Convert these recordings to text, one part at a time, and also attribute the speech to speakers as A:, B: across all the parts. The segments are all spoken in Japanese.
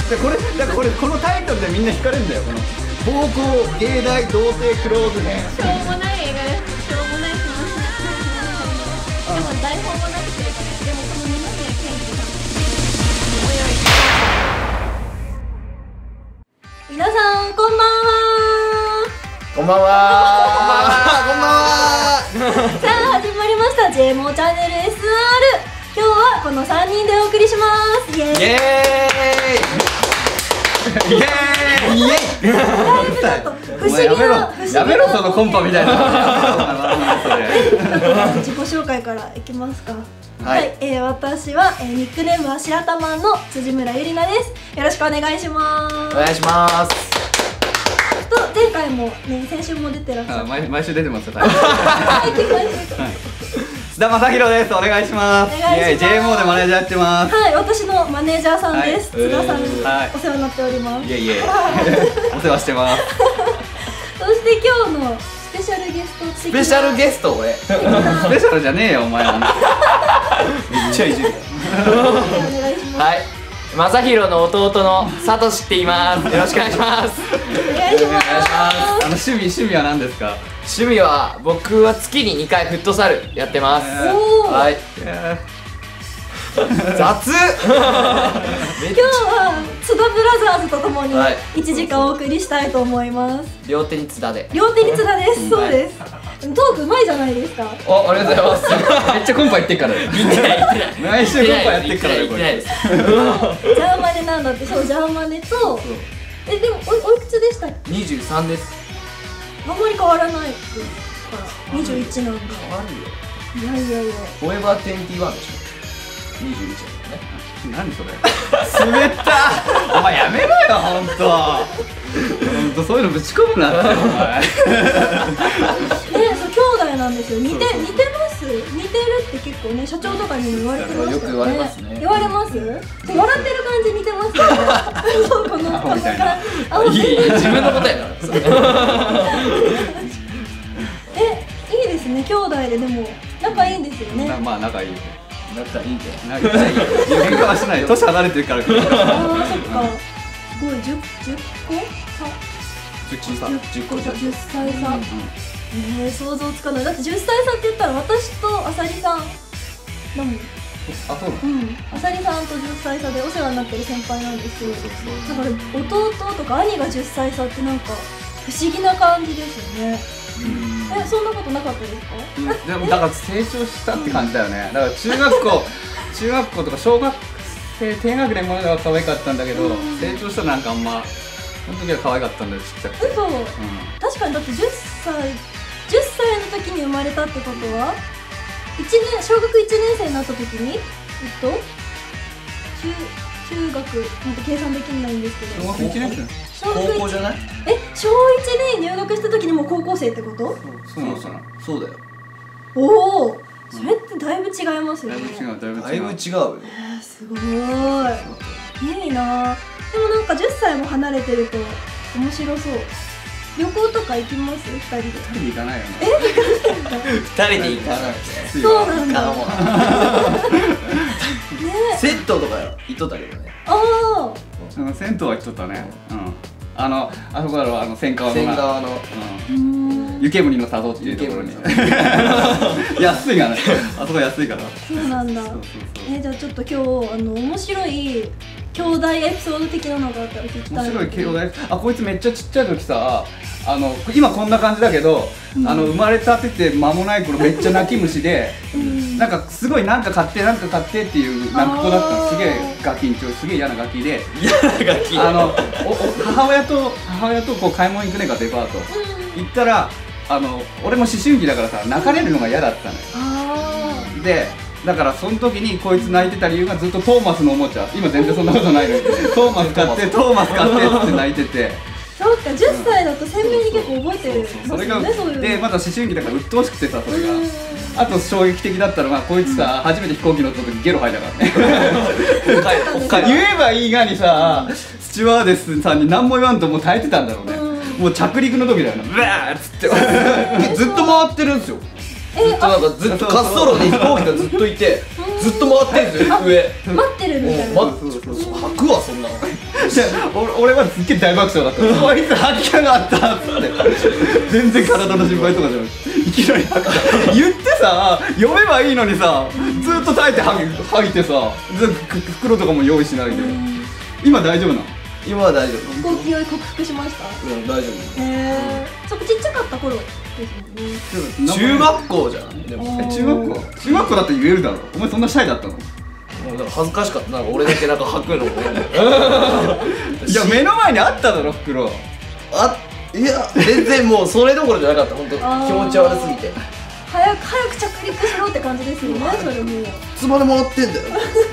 A: このタイトルでみんな惹かれるんだよ。この暴行芸大童貞クローズ編。
B: しょうもない映画です。しょうもないします。でも台本もなくて、でもこの二宮健二さん。皆さんこんばんは。
C: こんばんは。こんばんは。
B: さあ始まりました J モチャンネル SR。今日はこの3人でお送りします。イエーイ。
C: イエーイ。イエーイ。イエーイ。
B: だいぶちょっと不思議な
A: やめろそのコンパみたいな。
B: 自己紹介からいきますか。
C: はい、
B: 私は、ニックネームは白玉の辻村ゆりなです。よろしくお願いします。
C: お願いします。
B: と前回もね、先週も出てらっしゃる。
A: 毎週出てますよ。
B: 毎週
A: 須田正弘です。お願いします。
B: お願いします。
A: JMO でマネージャーやってます。
B: はい、私のマネージャーさんです。津田さんにお世話になっております。
A: いえいえ、お世話してます。
B: そして今日のスペシャルゲスト。
C: スペシャルゲスト俺。
A: スペシャルじゃねえよお前は。めっちゃいじる。
B: お願いします。
C: はい。正弘の弟のサトシって言います。よろしくお願いします。
B: お願いします。
A: 趣味は何ですか？
C: 趣味は僕は月に2回フットサルやってます。
B: おー。
C: はい。雑。
B: 今日は津田ブラザーズとともに1時間お送りしたいと思います。
C: 両手に津田で。
B: 両手に津田です。そうです。トークうまいじゃないですか。
A: ありがとうございます。めっちゃコンパ行ってっから。毎週コンパやってっからねこれ。
C: です。
B: ジャーマネなんだって。そう、ジャーマネとでもおいくつでしたっけ
C: 23です。
B: あんまり変わらないから21なんだ。
C: 変わるよ。
B: いやいやいや。
C: フォーエバー21でしょ。21だよね。
A: 何それ。滑った。お前やめろよ本当そういうのぶち込むなってお前。
B: そう兄弟なんですよ。似てます。似てるって結構ね社長とかにも言われてましたよね。
C: よく言われますね。
B: 言われます。笑ってる感じ似てますよね。そうこの感じ。
C: いい自分の答えだから。
B: いいですね。兄弟ででも仲いいんですよね。
A: まあ仲いい。
C: 仲いいんだよ。
A: 仲いい。喧嘩はしないよ。年離れてるから。
B: ああそっか。すごい10個差。10個差。10歳差。想像つかない。だって10歳差って言ったら私とあさりさんだもん。
A: あ、そうなの？
B: うん。あさりさんと10歳差でお世話になってる先輩なんですよ。だから弟とか兄が10歳差ってなんか不思議な感じですよね。そんなことなかったですか？
A: でもだから成長したって感じだよね。だから中学校とか小学生低学年までは可愛かったんだけど、成長したらなんかあんまその時は可愛かったんだよちっちゃくて。
B: 嘘。確かにだって10歳の時に生まれたってことは小学1年生になった時に中学なんて計算できないんですけど。
A: 小学1年生？
C: 高校じゃない？
B: 小1で入学した時にもう高校生ってこと？
C: そうだよ。
B: おお、それってだいぶ違いますよね。
C: だいぶ違うよ。
B: すごい。いいな。でもなんか10歳も離れてると面白そう。旅行とか行きます？2人で。
A: 2人で行かないよね。
C: 2人で行かない。
B: そうなんだ。
C: セットとか行っとったけどね。
B: ああ。
A: 銭湯は行っとったね。あそこだろ、千川の湯煙の里っていうところに。安いがね、あそこ安いから。
B: そうなんだ。じゃあちょっと今日面白い兄弟エピソード的なのがあったら聞きたい。
A: 面白い兄弟。こいつめっちゃちっちゃい時さ、今こんな感じだけど、生まれたてて間もない頃めっちゃ泣き虫で、なんかすごいなんか買ってっていう泣く子だったの。すげえガキンチョ、すげえ嫌なガキで、母親とこう買い物行くねかデパート行ったら、俺も思春期だからさ泣かれるのが嫌だったのよ。でだからその時にこいつ泣いてた理由がずっとトーマスのおもちゃ、今全然そんなことないのにトーマス買ってって泣いてて。
B: そうか、10歳だと鮮明に結構覚えてる。
A: それがでまだ思春期だから鬱陶しくてさ、それがあと衝撃的だったのがこいつさ初めて飛行機乗った時ゲロ吐いたからね。言えばいいがにさ、スチュワーデスさんに何も言わんともう耐えてたんだろうね。もう着陸の時だよな、ブワーっつってずっと回ってるんですよ。
C: ずっと滑走路に飛行機がずっといてずっと回ってるんですよ、上
B: 待ってるみたいな。
C: 吐くわそんなの。
A: 俺はすっげえ大爆笑だった。こいつ吐き気があったっつって。全然体の心配とかじゃなくて、いきなり吐き気。言ってさ、読めばいいのにさ、ずっと耐えて吐いてさ、袋とかも用意しないで。今大丈夫なの？
C: 今は大丈
B: 飛行機酔い克服しました。
C: 夫。大丈
B: そこちっちゃかった頃ですもんね。
C: 夫。中学校じゃん。でも
A: 中学校だって言えるだろ。お前そんなシャイだったの？
C: もうなんか恥ずかしかった。なんか俺だけなんか吐くのも。
A: いや目の前にあっただろ袋。
C: いや全然もうそれどころじゃなかった。本当気持ち悪すぎて。
B: 早く着陸しろって感じですよね。それもう。
C: いつまで回ってんだよ。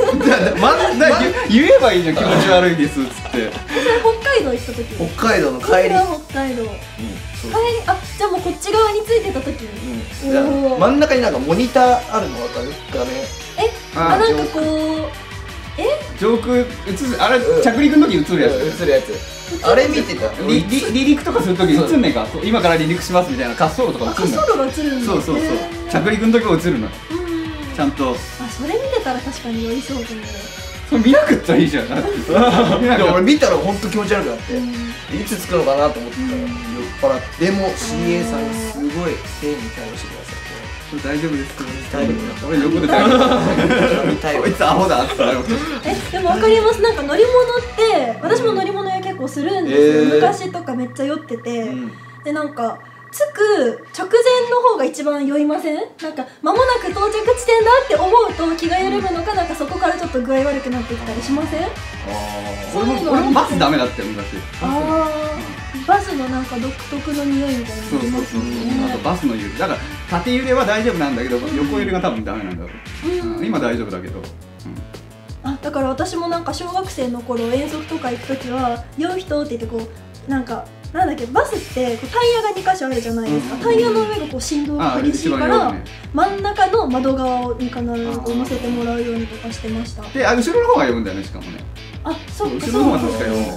A: 言えばいいじゃん、気持ち悪いですっつって。
B: それ北海道行った時。
C: 北海道の帰り。
B: 北海道。じゃあもうこっち側についてた時に。
C: 真ん中になんかモニターあるの分かる？画面。
B: なんかこう。
A: 上空映す、あれ着陸の時映るやつ。
C: 映るやつ。あれ見てた。
A: 離陸とかする時映んねえか。今から離陸しますみたいな滑走路とか映んの。
B: 滑走路が映るんだ。
A: そう着陸の時も映るの。ちゃんと。
B: それ見てたら確かに寄りそうと思う。
A: それ見なくったらいいじゃん。
C: 俺見たら本当気持ち悪くなって、いつ着くのかなと思ってたら酔っ払って。でも CA さんがすごい丁寧に対応してくださって。
A: 大丈夫ですか？
C: 大丈夫だ。
A: 俺横で大丈夫。こいつアホだって。
B: でも分かります。なんか乗り物って私も乗り物屋結構するんですよ。昔とかめっちゃ酔ってて、でなんか着く直前の方が一番酔いません？なんか間もなく到着地点だって思うと気が緩むのか、なんかそこからちょっと具合悪くなってきたりしません？
A: 俺もバスダメだって昔。
B: バスのなんか独特の匂いみたいなのありますよね。
A: あとバスの揺れだから縦揺れは大丈夫なんだけど、横揺れが多分ダメなんだろう。今大丈夫だけど。
B: だから私もなんか小学生の頃遠足とか行く時は酔う人って言ってこうなんだっけ、バスってこうタイヤが2箇所あるじゃないですか。タイヤの上がこう振動が激しいから真ん中の窓側に必ず乗せてもらうようにとかしてました。
A: で、後ろの方が呼ぶんだよね、しかもね。
B: そうか。
A: 後ろの方が確か呼ぶ。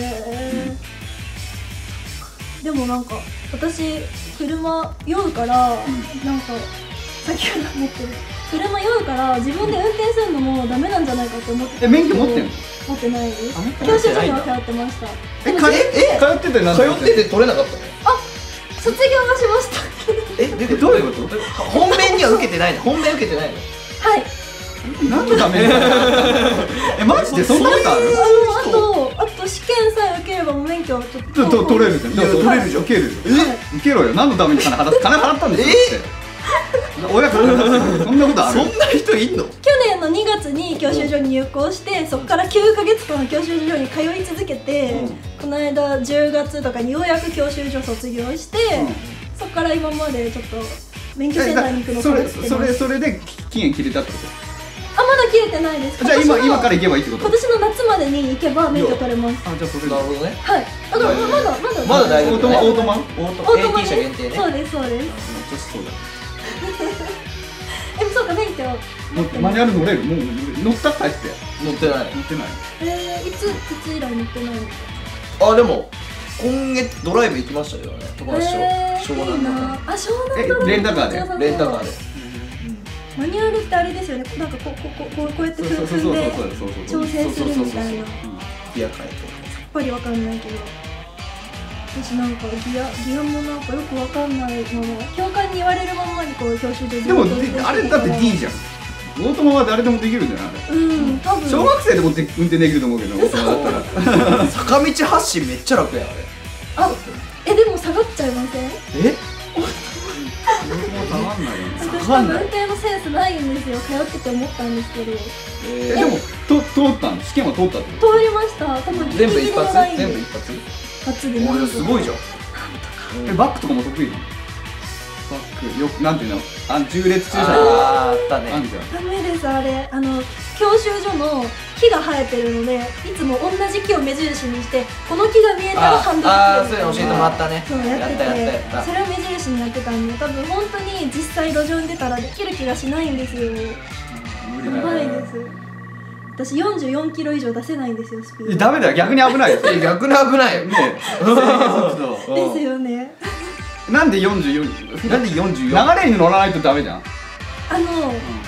B: でもなんか私車酔うから、なんかさっきから思ってる車酔うから自分で運転するのもダメなんじゃないかって思ってた。
A: 免許持ってんの？
B: 持ってないです。教習所には通ってました。
A: 通っててなんで？
C: 通ってて取れなかったの？
B: 卒業はしました。
A: どういうこと？
C: 本面には受けてないの？本面受けてないの？
B: はい。
A: 何のために？マジでそんなことある？
B: あと試験さえ受ければ免許はちょっと
A: 取れるじゃん。取れるじゃん。受けるよ。受けろよ。何のために金払ったんですよって。親からそんなことある？
C: そんな人いんの？
B: 去年の2月に教習所に入校して、そこから9ヶ月間教習所に通い続けて、この間10月とかにようやく教習所卒業して、そこから今までちょっと免許センターに行くのを
A: それで期限切れたってこと？
B: まだ切れてないです。
A: じゃあ今から行けばいいってこと？
B: 今年の夏までに行けば免許取れます。
A: じゃあそれ
C: なるほどね。
B: はい。だから
C: まだ大丈夫。
A: オートマ
C: AT 車限定ね。
B: そうです。
A: そうだ。
B: そうか、免許
A: マニュアル乗れる？もう乗った帰って。
C: 乗ってない。
B: いつ以来乗ってないの？
C: でも今月ドライブ行きましたよね。友達と湘南の。
B: 湘南の
A: レンタカーで。
B: マニュアルってあれですよね。なんかこうやって踏んで調整するみたいな。
C: ギア変えて。
B: さっぱりわかんないけど。私なんかギアもなんかよくわかんないまま教官に言われるままにこう教習所で。
A: でもあれだって D じゃん。オートマは誰でもできるんじゃない？
B: 多分。
A: 小学生でも運転できると思うけど、大人だったら。
C: 坂道発進めっちゃ楽やんあれ。
B: でも下がっちゃいません？私運転のセンスないんですよ。通ってて思ったんですけど。
A: でも通ったの？試験は通ったってこと？
B: 通りました。多分
C: 全部一発？全部一
B: 発で。
C: すごいじゃん。
A: バックとかも得意なの？バックなんていうの？縦列駐車
C: あったね。
B: ダメですあれ。教習所の木が生えてるので、いつも同じ木を目印にして、この木が見えたらハンドル
C: 切る。そういうの教えてもらったね。
B: そうやってて、それを目印にやってたんで、多分本当に実際路上に出たらできる気がしないんですよ。やばいです。私44キロ以上出せないんですよ、スピード。
A: ダメだよ、逆に危ないよ。
C: 逆に危ないよね。
B: ですよね。
A: なんで44？
C: なんで44？
A: 流れに乗らないとダメじゃん。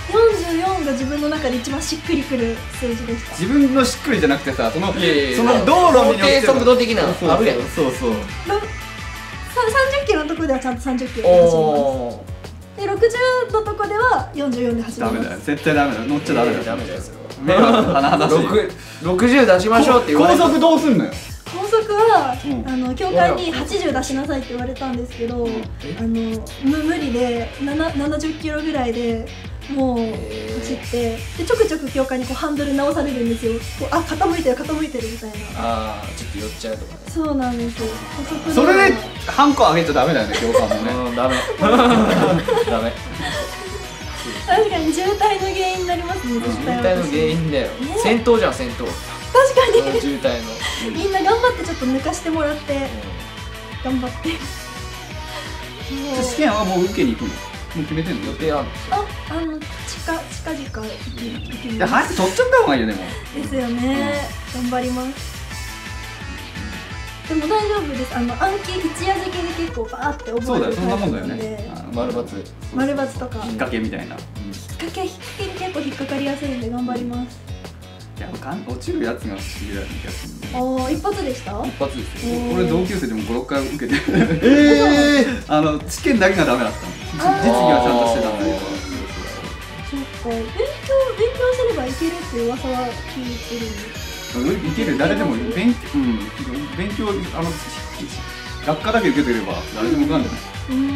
B: 44が自分の中で一番しっくりくる数字でした。
A: 自分のしっくりじゃなくてさ、その道路に乗って
C: 速度的なあるやん。
A: そうそう。
B: 30キロのとこではちゃんと30キロで走ります。で60のとこでは44で走ります。
A: ダメだよ、絶対ダメだよ、乗っちゃダメだよ。
C: ダメだよそ
A: 迷惑甚だしい。
C: 60出しましょうって言われて。
A: 高速どうすんのよ。
B: 高速は、教会に80出しなさいって言われたんですけど、無理で70キロぐらいでもう走って、でちょくちょく教会にこうハンドル直されるんですよ。こう傾いてるみたいな。
C: ああ、ちょっと寄っちゃうとかね。
B: そうなんですよ。
A: それでハンコ上げちゃダメだよね、教官もね。
C: ダメダメ。
B: 確かに渋滞の原因になりますね。
C: 渋滞の原因だよ。先頭じゃん、先頭。
B: 確かに
C: 渋滞の。
B: みんな頑張ってちょっと抜かしてもらって頑張って
A: 試験はもう受けに行くの？もう決めてんの？
C: 予定あるの？
B: 近々行き
A: いや、
B: ます。
A: 早く取っちゃった方がいいよね、もう。
B: ですよね。頑張ります。でも大丈夫です。暗記一夜漬けで結構バーって覚えるタイプなので、
C: 丸
B: ×とか
A: 引っ掛けみたいな。
B: 引っ掛けに結構引っかかりやすいんで頑張ります。
A: いや、落ちるやつが不思議だよね、逆に。
B: ああ、一発でした？
C: 一発ですよ。
A: 俺同級生でも5、6回受けて試験だけがダメだったの。実技はちゃんとしてたんだけど。
B: そっか、勉強すればいけるっていう噂は聞いてるんで。
A: いける、誰でも勉強学科だけ受けてれば誰でも受かんじゃない。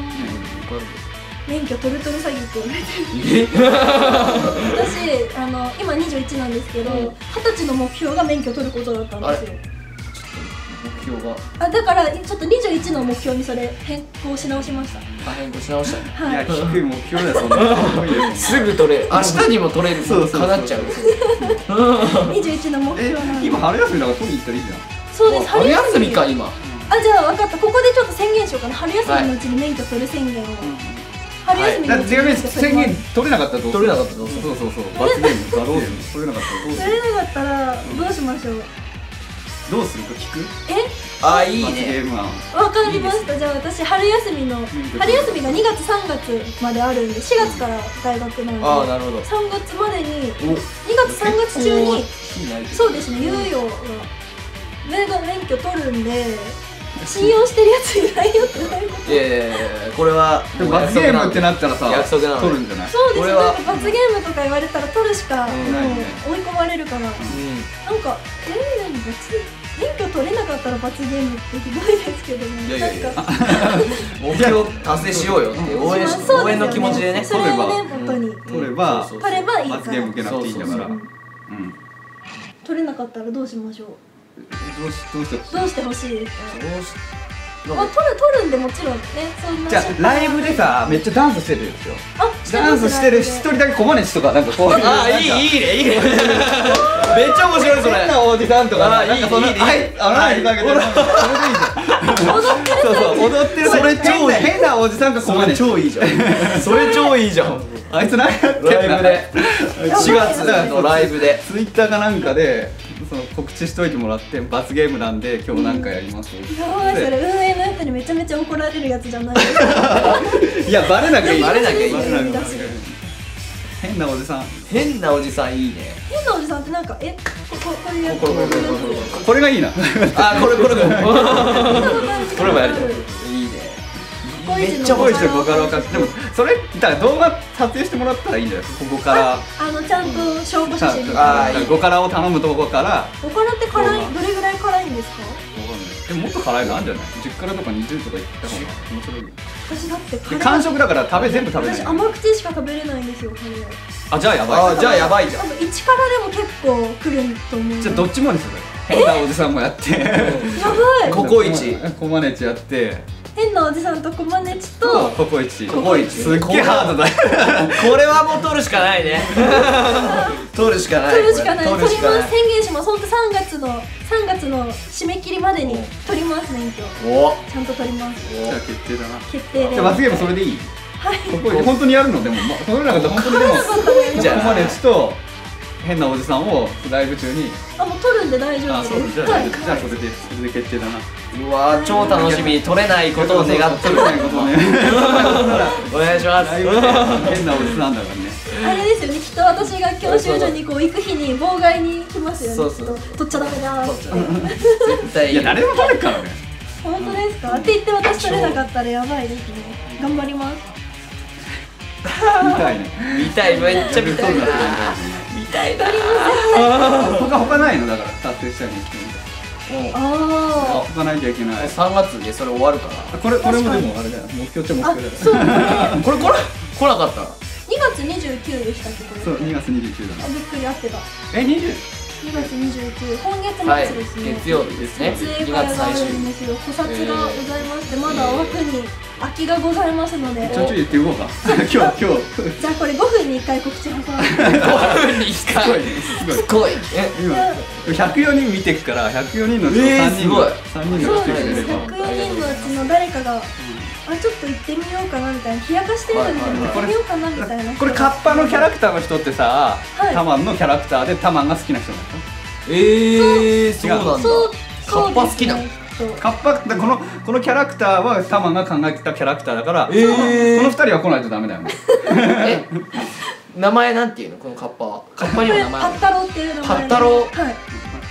B: 免許取る詐欺って言われてる。私今21なんですけど、20歳の目標が免許取ることだったんですよ。
C: 目標が
B: だからちょっと21の目標にそれ変更し直しました。
C: 変更し直したね。
A: いや、低い目標だよ、そんな。
C: すぐ取れる、明日にも取れるかなっちゃう。
B: 21の目標なんで。
A: 今春休みだから取りに行ったらいいじゃん。
B: そうです、
C: 春休みか今。
B: じゃあ分かった、ここでちょっと宣言しようかな。春休みのうちに免許取る宣言を。春休みのうちに
A: 宣言取れなかったらどうする？
C: 取れなかったらどうする？
A: そう罰ゲームがどうする？取れなかったらどうする？
B: 取れなかったらどうしましょう？
A: どうするか聞く？
C: いいね。
A: 罰ゲーム案。
B: わかりました。じゃあ私春休みが2月3月まであるんで、4月から大学なんで、
C: なるほど。
B: 3月までに2月3月中に、そうですね、猶予が免許取るんで、信用してるやついないよってないこと。
C: いやこれは
A: でも罰ゲームってなったらさ、
C: 約束なの
A: 取るんじゃない？
B: そうですね、なんか罰ゲームとか言われたら取るしかもう追い込まれるから、なんか免許取れなかったら罰ゲームってひどいですけどね。
C: 目標達成しようよって応援の気持ちでね。
B: それをね、本当に
A: 取れば
B: いいから。
A: 罰ゲーム受けなくていいんだから。
B: 取れなかったらどうしましょう？どうしてほしいですか？取るんでもちろんね、そんな。
A: じゃあライブでさ、めっちゃダンスしてるんですよ。ダンスしてる一人だけコマネチとかなんかこう。
C: いいね。めっちゃ面白いそれ。
A: 変なおじさんとかなんかそのだけでそれでいいじゃん。踊ってる。それ超いい。変なおじさんがコマネチ超いいじゃん。
C: それ超いいじゃん。
A: あいつ何やってんだ。
C: ライブで4月のライブで
A: ツイッターかなんかでその告知しといてもらって、罰ゲームなんで今日なんかやります。
B: やばい、それ運営の人にめちゃめちゃ怒られるやつじゃないですか。
A: いや、バレなきゃいい。変なおじさん。
C: 変なおじさんいいね。
B: 変なおじさんってなんかこういうやつ。
A: これがいいな。
C: これもやりたい。いいね。
A: めっちゃボイスでここから分かって、でもそれだから動画撮影してもらったらいいんだよ。ここから
B: ちゃんと証拠写真み
A: たいな。5辛を頼むとこから。
B: 5辛ってどれぐらい辛いんですか？
A: でももっと辛いのあるんじゃない？10辛とか20とかいった方が面白い。
B: 私だって
A: 完食だから全部食べない。
B: 私甘口しか食べれないんですよ、カレー。
A: じゃあやばい。
C: じゃあやばいじゃん。
B: 1辛でも結構くると思う。
A: じゃあどっちもにする。変なおじさんもやって。
B: やばい。
C: ココイチ。
A: コマネチやって。
B: 変なおじさんとコマネチと
A: ココイチ。すっげえハードだ。
C: これはもう取るしかないね。取るしかない。
B: 取ります。宣言します。本当3月の締め切りまでに取ります、免許。ちゃんと取ります。
A: じゃあ決定だな。
B: 決定で。
A: じゃあ罰ゲームそれでいい？はい。本当にやるの？でも取れなかったら本当にでも。
B: じゃあ
A: コマネチと変なおじさんをライブ中に
B: あ、もう撮るんで大丈夫です。
A: じゃあそれで決定だな。
C: うわー超楽しみ。取れないことを願ってる
A: ことね。
C: お願いします。
A: 変なおじさんだからね。
B: あれですよね、きっと私が教習所にこう行く日に妨害に来ますよね。
C: そうそう
B: 取っちゃダメだーって。
C: 絶対
A: いや誰も取れっからね。
B: 本当ですか？って言って私取れなかったらやばいですね。頑張ります。
A: 見たいね。
C: 見たい、めっちゃ見たいな。見たいな。
A: 他ないのだから達成したいの。
B: あ
A: 他ないといけない。
C: 3月でそれ終わるから。
A: これもでもあれだよ。目標っちゃ目標だよ。
B: そうだね。
C: これ来なかったら。
B: 2月29でしたっけこれ？
A: そう、2月29だな。
B: びっくり合ってた。
A: 20？
B: 2月29、今月末ですね。
C: 月曜日ですね。
B: 撮影会があるんですよ。考察がございまして、まだ枠に空きがございますので。
A: ちょい言っていこうか。今日。
B: じゃあこれ5分に1回告知挟んで。
C: 5分に1回。すごい。
A: 今104人見てくから104人のうちの3人が来てくれれば。
B: 104人のうちの誰かが。ちょっと行ってみようかなみたいな、冷やかしてるのに行ってみようかなみたいな。
A: これカッパのキャラクターの人ってさ、タマンのキャラクターでタマンが好きな人なんで
C: しょ。そうなんだ。カッパ好きなの。
A: カッパこのキャラクターはタマンが考えてたキャラクターだから、この2人は来ないとダメだよね。
C: 名前なんていうのこのカッパは？カッパにも名前。
B: パッタロっていう名前。
C: パッタロ。
B: はい。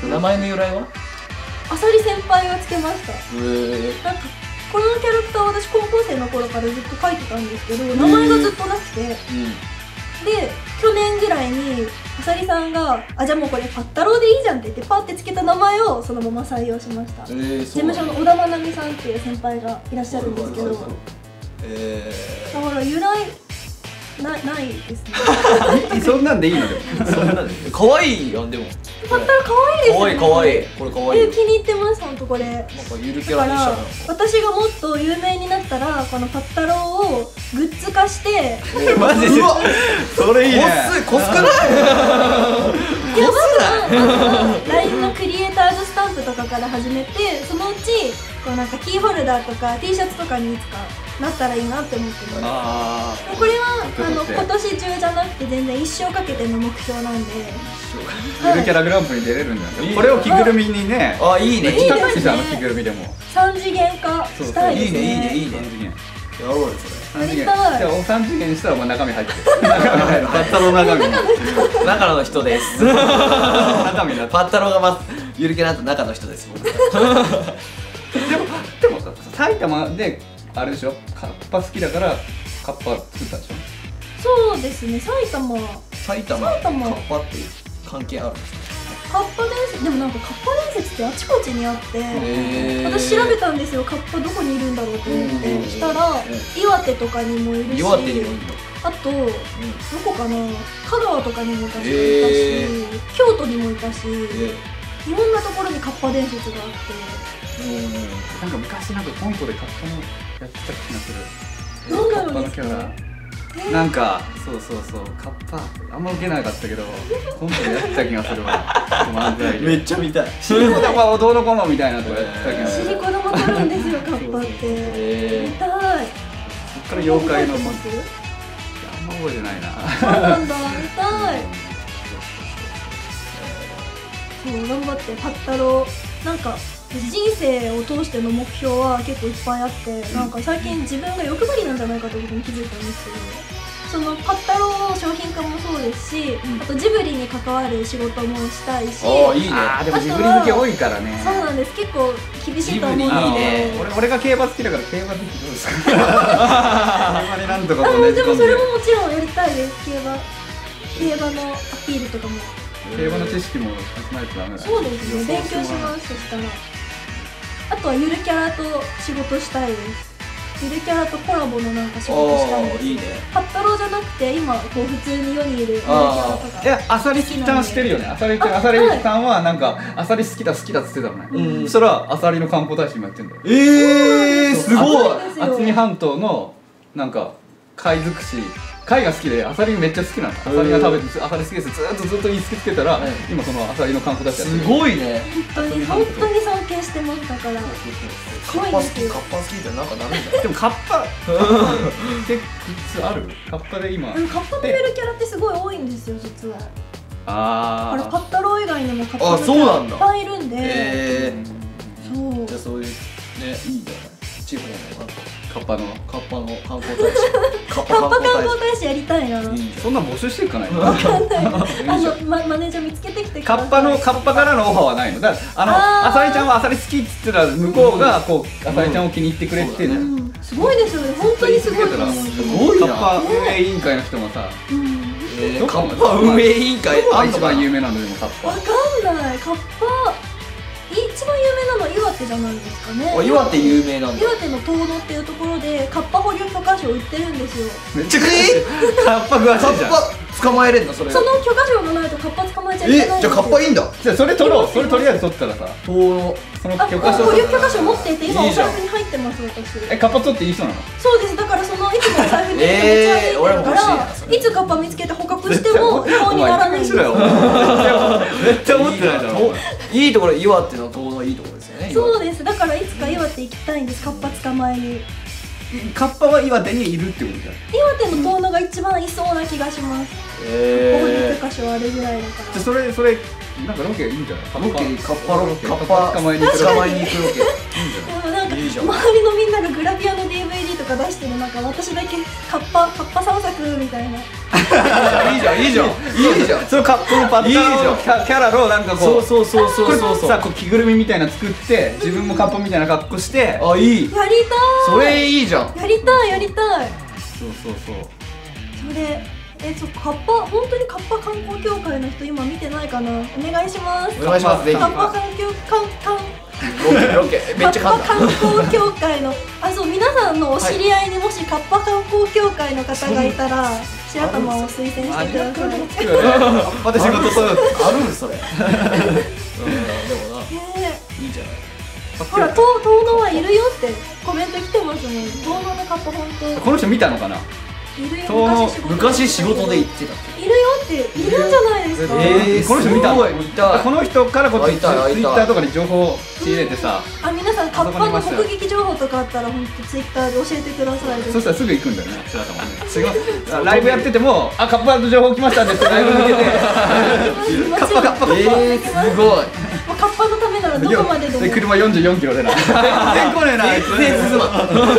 C: 名前の由来は？
B: あさり先輩がつけました。なんかこのキャラクターは私高校生の頃からずっと描いてたんですけど、名前がずっとなくて、で去年ぐらいにあさりさんが「じゃあもうこれパッタローでいいじゃん」って言ってパッてつけた名前をそのまま採用しました。事務所の小田真奈美さんっていう先輩がいらっしゃるんですけど、だから由来ないですね。
A: そんなんでいいのでも。
C: 可愛いやんでも。
B: パッタロー可愛いですよね。
C: 可愛い。これ可愛い。
B: 気に入ってます本当これ。
C: なんかゆるキャラでしたね。
B: 私がもっと有名になったらこのパッタローをグッズ化して。
A: マジで。それいいね。
C: こすくない？
B: いやまずは LINE のクリエイターズスタンプとかから始めて、そのうちこうなんかキーホルダーとか T シャツとかにいつかなったらいいなって思ってます。これは今年中じゃなくて全然一生かけての目標なんで。
A: ゆるキャラグランプリに出れるんだよ。これを着ぐるみにね。
C: いいね。
A: 着たくしさ着ぐるみでも。
B: 3次元化したいですね。
C: いいね。やろうよそれ。
B: やりたい。
A: じゃあ3次元にしたら中身入ってる。パッタローの中身。
C: 中の人です。
A: 中身だ。
C: パッタローがまずゆるキャラと中の人です。
A: でもさ、埼玉であれでしょ、カッパ好きだからカッパ作ったでしょ。
B: そうですね、埼玉
C: カッパって関係あるんですか？
B: カッパ伝説、でもなんかカッパ伝説ってあちこちにあって、私調べたんですよ、カッパどこにいるんだろうと思って。したら岩手とかにもいるし、あとどこかな、香川とかにもいたし、京都にもいたし、いろんなところにカッパ伝説があって、
A: なんか昔なんかコントでカッパのやってた気がする。
B: なんだろうですか。
A: なんかそうカッパあんま受けなかったけどコントでやってた気がするわ。漫才で
C: めっちゃ見たい。
A: シリコ玉をどうのこうのみたいなとかやってた気がする。
B: シリコ玉取るんですよカッパって。見たい。
A: そっから妖怪のあんま覚えてないな。
B: そうなんだ、見たい。そう頑張ってパッタロー、なんか人生を通しての目標は結構いっぱいあって、なんか最近自分が欲張りなんじゃないかということに気づいたんですけど、そのパッタロー商品化もそうですし、あとジブリに関わる仕事もしたいし。
C: いいね。
A: でもジブリ好き多いからね。
B: そうなんです、結構厳しいと思うんですけど。
A: 俺が競馬好きだから競馬好きどうですか？競馬になんとかこうねじ込んで。
B: でもそれももちろんやりたいです。競馬のアピールとかも。
A: 競馬の知識も集まれてダメだ。
B: そうですね、勉強します。そしたらあとはゆるキャラと仕事したいです。ゆるキャラとコラボのなんか仕事したいんです。
C: いいね。
B: パッタローじゃなくて今こう普通に世にいるゆるキャラとか。
A: いや、あさりさんしてるよね。あさりさんはなんかあさり好きだっつってたのね。そしたらあさりの観光大使もやってんだよ。
C: すごい。
A: 渥美半島のなんか貝尽くし、貝が好きでアサリめっちゃ好きなの。アサリが食べてアサリ好きですずっと言いつけつけたら今そのアサリの観光大使やってる。
C: すごいね。
B: 本当に尊敬してます。だから
C: カッパ好きってなんかダメだよ。
A: でもカッパってグッズある？カッパで今
B: カッパのゆるキャラってすごい多いんですよ実は。 だからカ
A: あ
B: ッタロウ以外にもカッパ
C: あそうなんだ
B: いっぱいいるんで、そう
C: じゃあそういうねいいじゃない地方の
A: カッパの
C: カッパの観光大使カッ
B: カッパ観光大使やりたいな。
C: いいじ
A: そんなん募集していくかない
B: わかんないマネージャー見つけてきてください。
A: カッパからのオファーはないのだからあさりちゃんはあさり好きっつってたら向こうがこうあさりちゃんを気に入ってくれてる
B: すごいですよね、本当にすごいと思う。
C: すごいな
A: カッパ運営委員会の人もさ
C: ゃんカッパ運営委員会あんのかな
A: 一番有名なのでもカッパ
B: わかんない。カッパ一番有名なのは岩手じゃないですかね。
C: 岩手有名なんだ
B: 岩手の遠野っていうところでカッパ捕獲許可証売ってるんですよ。
A: めっちゃカッパ詳しいじゃん
C: カッパ捕まえれんのそれ
B: その許可証がないとカッパ捕まえちゃいけないんですよ。
C: じゃあカッパいいんだ
A: じゃあそれ取ろうそれとりあえず取ったらさ
C: 遠野
A: その
B: あ、
A: 許可証
B: 保有許可証持っていて今
C: いいじゃん
B: お財布に入ってます私。
A: カッパ取っていい人なの
B: そうです、だからそのいつもお財布にめっちゃ入ってるか
C: 俺も欲しいな
B: ら
C: それ
B: いつカッパ見つけて捕獲しても違法にならないんですよ。
A: 絶対思ってないだろ
C: いいところ岩手の遠野いいところですよね
B: そうです、だからいつか岩手行きたいんです、カッパ捕まえに。
A: カッパは岩手にいるってことじゃん
B: 岩手の遠野が一番いそうな気がします。保有許可証あるぐらいだから。
A: それなんかロケいいんじゃない
C: ロケカッパ
A: 捕まえに行く
C: 捕まえに行くロケ
B: でもなんか
C: いいじゃん
B: 周りのみんながグラビアの DVD とか出してる中、私だけカッパ散策みたいな。
C: いいじゃんいいじゃんいいじゃん
A: そのカッパのパッ
C: いいじゃん
A: キャラのなんかこう
C: そう
A: さこう着ぐるみみたいな作って自分もカッパみたいな格好して
C: あいい
B: やりたい。
C: それいいじゃん
B: やりたいやりたい。
A: そう
B: それカッパ本当にカッパ観光協会の人今見てないかな。お願いします。
C: お願いしますぜひ
B: カッパ
C: ロケめっちゃ
B: カッパ
C: 簡単
B: 観光協会のそう皆さんのお知り合いにもしカッパ観光協会の方がいたら白玉を推薦してください。
A: 私仕事そう
C: あるんそれでもないいじゃない
B: ほら遠野はいるよってコメント来てますもん。遠野のカッパ本当
A: この人見たのかない
B: るよ。
A: 遠野
C: 昔仕事で行ってた
B: いるよっているんじゃないですか。
A: この人見た
C: すごい見たい
A: この人からこっちツイ
C: 会いたい会いたい
A: ッターとかに情報を仕入れてさ
B: 皆さんカッパの目撃情報とかあったら本当ツイッターで教えてください。
A: そしたらすぐ行くんだよね白玉ねすごいライブやっててもカッパの情報来ましたんでってライブ向けてカッパ
B: すごい。
C: もう
B: カッパのためならどこまででも
A: で車44キロでな全然来ねえなあいつ
C: 全然進まん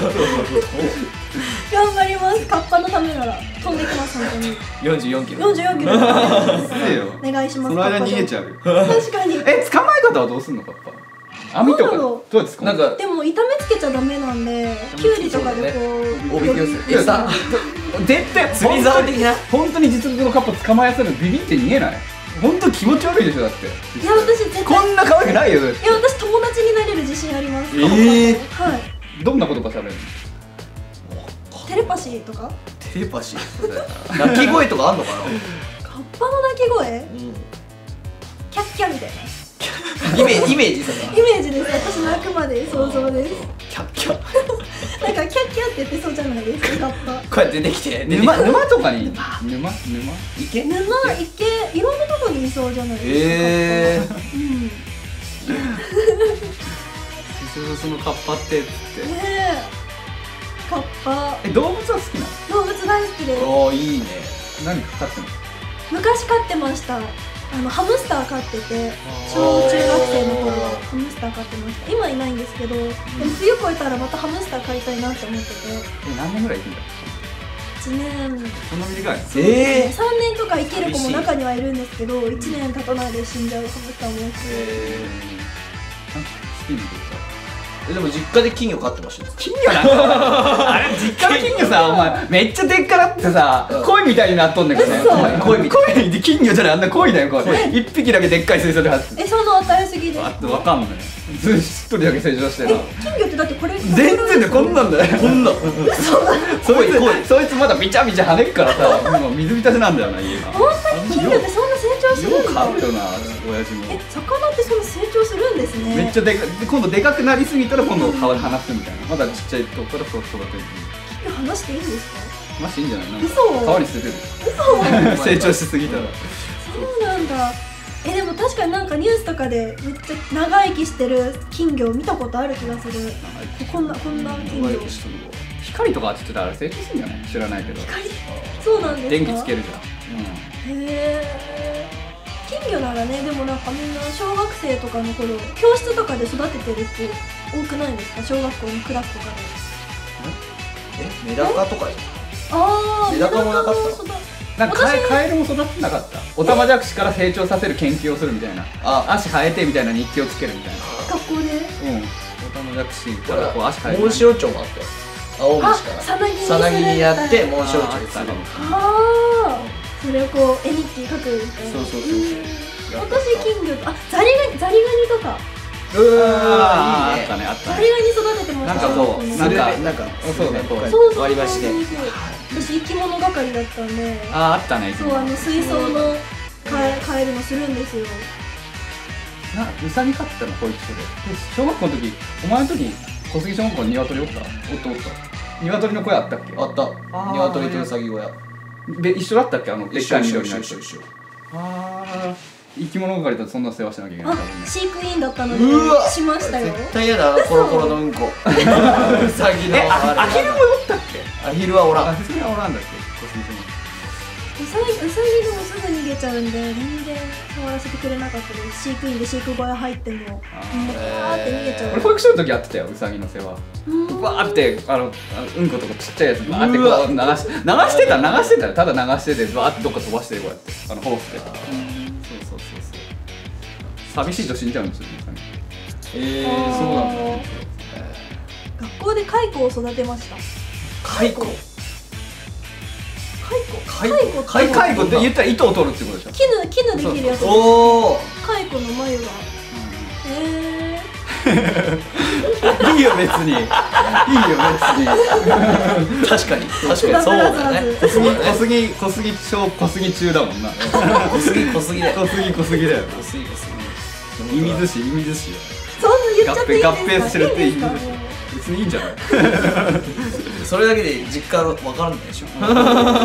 B: 頑張ります。カッパのためなら飛んできます本当に。
C: 44キロ
B: 44キロお願いします。
A: その間逃げちゃうよ
B: 確かに。
A: 捕まえ方はどうすんのカッパ網とかどうですか
C: なんか
B: でも痛めつけちゃダメなんでキュウリとかでこう
C: おびき寄せ餌
A: 絶対
C: 釣り竿的な
A: 本当に実物のカッパ捕まえさせるのビビって逃げない本当気持ち悪いでしょだって
B: いや私絶対
A: こんな可愛くないよだって
B: いや私友達になれる自信あります。はい
A: どんなことかされるの
B: テレパシーとか
C: テレパシー鳴き声とかあんのかな
B: カッパの鳴き声キャッキャみたいな
C: イメージさ
B: イメージです。私のあくまで想像です。
C: キャッキャ
B: なんかキャッキャって言ってそうじゃないですかカッパ。
C: こうやって出てきて
A: 沼とかに沼
C: 池
B: 沼池いろんなとこにいそうじゃないですか。うん
A: そのカッパって
B: ねえカッパ
A: 動物は好きなの
B: 動物大好きです。
C: おーいいね
A: 何かかってんの
B: 昔飼ってました。ハムスター飼ってて小中学生の頃はハムスター飼ってました。今いないんですけど、でも冬越えたらまたハムスター飼いたいなって思ってて。
A: 何年ぐらい生きんだ
B: 1年
A: そんな短いの
B: 3年とか生きる子も中にはいるんですけど1年経たないで死んじゃうハムスターも多くて。
A: 好きにくださ
C: でも実家で金魚飼ってましたよ
A: 金魚なんかあれ実家の金魚さお前めっちゃでっかなってさ鯉みたいになっとんねんからね鯉で金魚じゃないあんな鯉だよこれ一匹だけでっかい水槽で発
B: その与えすぎですか。
A: わかんない一人だけ成長してる
B: 金魚ってだってこれ
A: 全然でこんなんだよ
C: こんな
A: そいつまだビチャビチャ跳ねっからさもう水浸しなんだよな家が
B: 本当に金魚ってそんな成長するんだ。
A: 買うよな親父も
B: 魚ってそんな成長するんですね。
A: めっちゃでか今度でかくなりすぎたら今度顔で離すみたいなまだちっちゃいとこからそう育てる
B: 金魚離していいんですか。
A: まあいいんじゃないなんか
B: 嘘
A: 川に捨ててる
B: 嘘
A: 成長しすぎたら
B: そうなんだ。でも確かになんかニュースとかでめっちゃ長生きしてる金魚見たことある気がする。こんな金魚。
A: 光とか当ててたらあれ成長するんじゃない知らないけど
B: そうなんですか。
A: 電気つけるじゃん
B: へえ。 金魚ならね、でもなんかみんな小学生とかの頃教室とかで育ててる人多くないですか？小学校のクラスとかで。
C: メダカとか
B: ああ、
C: メダカもなかった
B: メダカも
A: なんかカエルも育ってなかった。オタマジャクシから成長させる研究をするみたいな。足生えてみたいな日記をつけるみたいな。
B: 学校で。
A: オタマジャクシからこう足生えて。
C: モンシロチョウもあったよ。青虫からさなぎにやってモンシロチョウにする。
B: ああ、それをこう絵日記書くみたいな。
C: そう
B: 私金魚とザリガニとか。
C: いいね。
A: あったねあったね。
B: ザリガニ育ててました。
A: なんかそう
C: なんか
A: そうだこう
B: そう
C: 割り箸で。
B: 私生き物係だったんで。
A: あったね。
B: そう水槽のカエルもするんですよ。
A: ウサギ飼ってたの保育所で。小学校の時、お前の時小杉小学校に鶏おった？おった。鶏の小屋あったっけ？
C: あった。鶏とウサギ小屋。
A: で一緒だったっけ？でっかい緑のやつ。
C: 一緒。
A: 生き物係だとそんな世話しなきゃいけない。
B: 飼育員だったのでしましたよ。
C: 絶対嫌だコロコロのうんこ。ウサギの
A: アヒルもおったっけ？
C: アヒルはおらん。
A: アヒルはおらんだっけ？
B: ウサギでもすぐ逃げちゃうんで全然触らせてくれなかったです。飼育員で飼育小屋入ってももうパーって逃げちゃう。
A: 俺保育所の時やってたよ、ウサギの世話。バーってうんことかちっちゃいやつバーってこう流してたよ。ただ流しててバーってどっか飛ばしてこうやってホースで。そう寂しいと死んじゃうんですよ。
B: そうなんだ。学校で蚕を育てました。
C: 蚕
A: って言ったら糸を取るってことでしょ。
B: 絹できるやつ。
C: おお。
B: 蚕の眉が。
A: いいよ別に。
C: 確かにそうだね。
A: 小杉中だもんな。
C: 小杉だよ。
A: イミズシよ。
B: そんな言っちゃっていいですか？
A: 合併してるっていいんですよ。別にいいんじゃない？
C: それだけで実家わかんないでしょ。
B: 蚕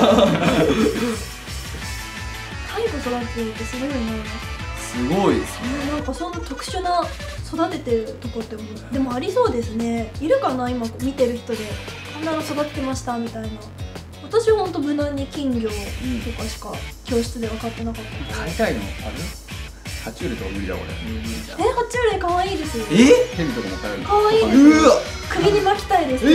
B: 育てるってすごいな。
C: すごいですね。
B: なんかそんな特殊な育ててるとこってでもありそうですね。いるかな今見てる人でこんなの育ててましたみたいな。私はほんと無難に金魚とかしか教室で分かってなかった。
A: 飼いたいのある？爬虫類とか無理だ俺。
B: 爬虫類可愛いですよ。
A: ヘビとかも飼えるの？
B: 可愛いです。
C: うわ。
B: 首に巻きたいです。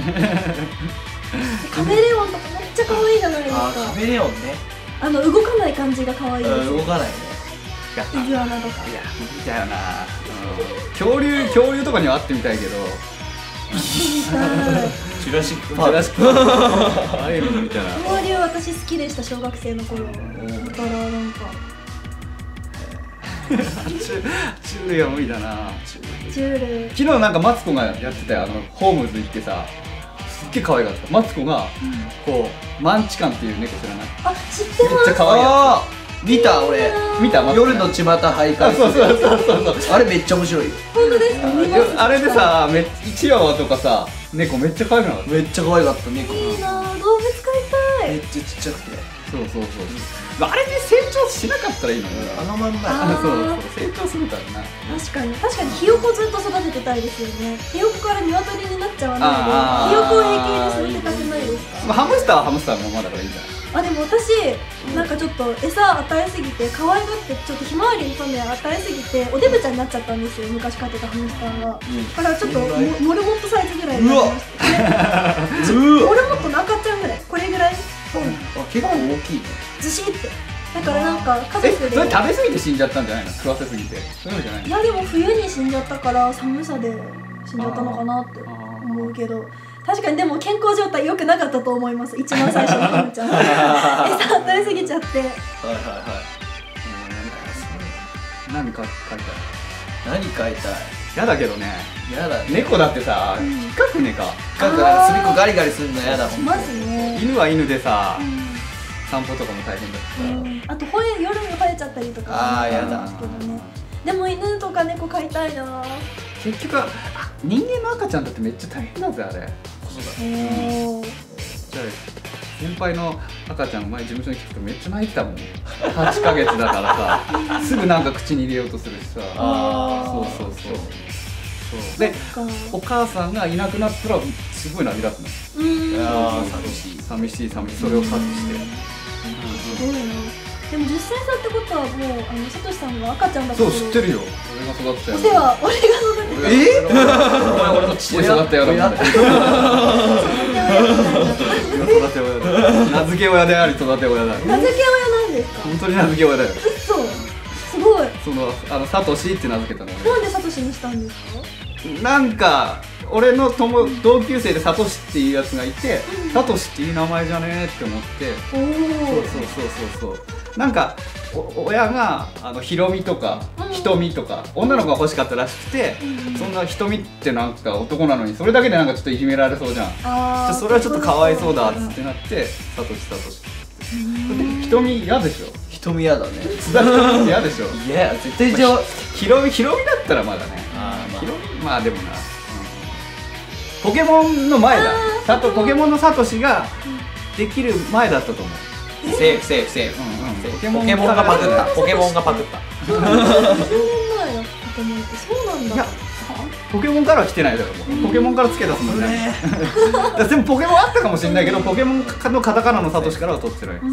B: カメレオンとかめっちゃ可愛いじゃないですか。
C: カメレオンね。
B: 動かない感じが可愛いです。
C: 動かないね。
B: イグアナとか。
A: いや無理だよな。恐竜とかには会ってみたいけど。
C: ジュラシックパーク。
A: ああいうのみたいな。
B: 恐竜私好きでした小学生の頃。だからなんか。
A: 爬虫類は無理だな。
B: 爬虫類。
A: 昨日なんかマツコがやってたよ。ホームズ行ってさ、すっげえ可愛かった。マツコがこうマンチカンっていう猫知らない？
B: あ、知ってます。
A: めっちゃ可愛いや
C: つ。見た俺。
A: 見た？
C: 夜の巷徘徊。そう。あれめっちゃ面白いよ。
B: 本当ですか？
A: あれでさ、チワワとかさ、猫めっちゃ可愛くなかった？
C: めっちゃ可愛かった猫。
B: いいな、動物飼いたい。
C: めっちゃちっちゃくて。
A: そうあれで成長しなかったらいいのに。
C: まんま
A: 成長するからな。
B: 確かにひよこずっと育ててたいですよね。ひよこから鶏になっちゃわないで、ひよこを永久に育てたくないですか？
A: ハムスターはハムスターのままだからいいんじゃない？
B: でも私なんかちょっと餌与えすぎて可愛がってちょっとひまわりの種与えすぎておデブちゃんになっちゃったんですよ、昔飼ってたハムスターが。だからちょっとモルモットサイズぐらいになりました。モルモットの赤ちゃんぐらい、これぐらい
C: 結構大きいね。
B: ずしって。だからなんか家族で
A: それ食べ過ぎて死んじゃったんじゃないの？食わせすぎて。そういうのじゃない？
B: いやでも冬に死んじゃったから寒さで死んじゃったのかなって思うけど、確かにでも健康状態良くなかったと思います。一番最初のハムちゃん餌与えすぎちゃって。
A: 何飼いたい？
C: 何飼いたい？
A: やだけどね。
C: やだ。
A: 猫だってさ、近くねか。
C: なんか隅っこガリガリするのやだもん。
B: しますね。
A: 犬は犬でさ、散歩とかも大変だし
B: さ。あと夜に吠えちゃったりとか。
C: ああやだ。
B: でも犬とか猫飼いたいな。
A: 結局人間の赤ちゃんだってめっちゃ大変だぜあれ。
C: そうだ。
A: じゃあ先輩の赤ちゃん前事務所に来てめっちゃ泣いてたもん。8ヶ月だからさ、すぐなんか口に入れようとするしさ。そうで、お母さんがいなくなったらすごい泣き出すの。寂しいそれを察知して。
B: すごいな。 でも10歳差ってことはもうさとしさんが赤ちゃんだった
A: そう知ってるよ。俺が育てたよ。
B: お世話俺が育てた
C: お前俺の父
A: 俺育てよ。
C: 親
A: 育て親だ。名付け親であり育て親だ。
B: 名付け親なんですか？
A: 本当に名付け親だよ。
B: 嘘、すごい。
A: そのサトシって名付けたの。
B: なんでサトシにしたんですか？
A: なんか俺の同級生でサトシっていうやつがいて、サトシっていい名前じゃねって思って。
B: おお。
A: そうなんか親がヒロミとかひとみとか女の子が欲しかったらしくて、そんなひとみってなんか男なのにそれだけでなんかちょっといじめられそうじゃん。それはちょっとかわいそうだっつってなってサトシひとみ嫌でしょ。
C: 瞳嫌だね。
A: 津田ひとみ嫌でしょ。
C: いや絶対じゃあ
A: ヒロミだったらまだね。ヒロミまあでもな、ポケモンの前だ。ポケモンのサトシができる前だったと思う。
C: セーフ
A: ポケ
C: ポケモンがパクった
B: 10年前だポケモンってそうなんだ。
A: いやポケモンからは来てないだろう。ポケモンからつけたつもりない。でもポケモンあったかもしれないけど、ポケモンのカタカナのサトシからは取ってない。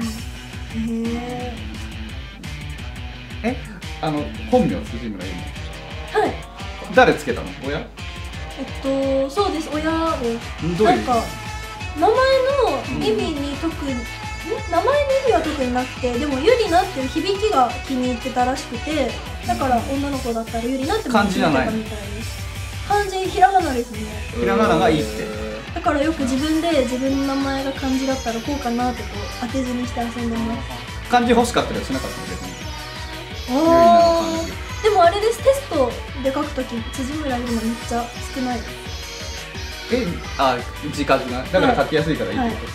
A: 本名辻村ゆみ。
B: はい。
A: 誰つけたの？親？
B: そうです。親を
A: どういう
B: なんか名前の意味に特に名前の意味は特になくて、でもゆりなっていう響きが気に入ってたらしくて、だから女の子だったらゆりなって
A: 漢字じゃない
B: みたいです。漢字ひらがなですね。
A: ひらがながいいって。
B: だからよく自分で自分の名前が漢字だったらこうかなってこう当て字にして遊んでます。
A: 漢字欲しかったりはしなかったの？別に。
B: でもあれです、テストで書くとき辻村ゆりなめっちゃ少ない。
A: 字数がだから書きやすいからいいってこと。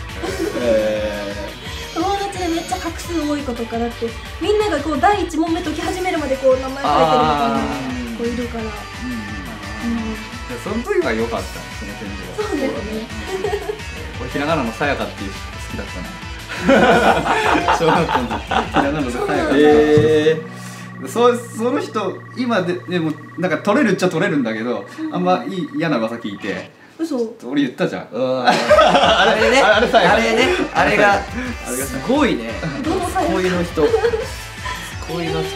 B: 友達でめっちゃ画数多い子とかだってみんながこう第1問目解き始めるまでこう名前書いてるみたいな子いるから。
A: その時は良かった、その点では。
B: そうですね。
A: 俺ひらがなのさやかっていう好きだったな。小学校の時ひらがなのさやか。その人今でもなんか取れるっちゃ取れるんだけど、あんま嫌な噂聞いて。
B: 嘘。
A: 俺言ったじゃん。
C: あれがすごいね。
B: どの才能？
C: 恋の人。恋の人。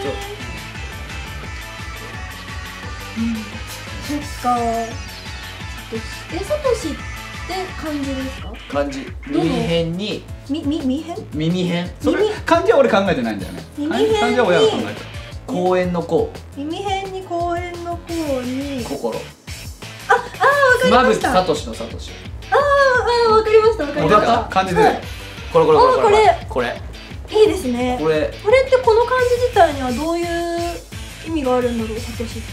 B: そっか。サトシって漢字ですか？
C: 漢字。耳辺に。
B: 耳辺？
C: 耳辺。
A: それ漢字は俺考えてないんだよね。漢字は親が考えた。
C: 公園の公。
B: 耳辺に公園の公に。
C: 心。
B: わかりました。
C: 妻夫木聡の聡。
B: わかりましたわかりました。
A: 漢字で。
C: これ。
B: いいですね。
C: これ
B: ってこの漢字自体にはどういう意味があるんだろう、サトシって。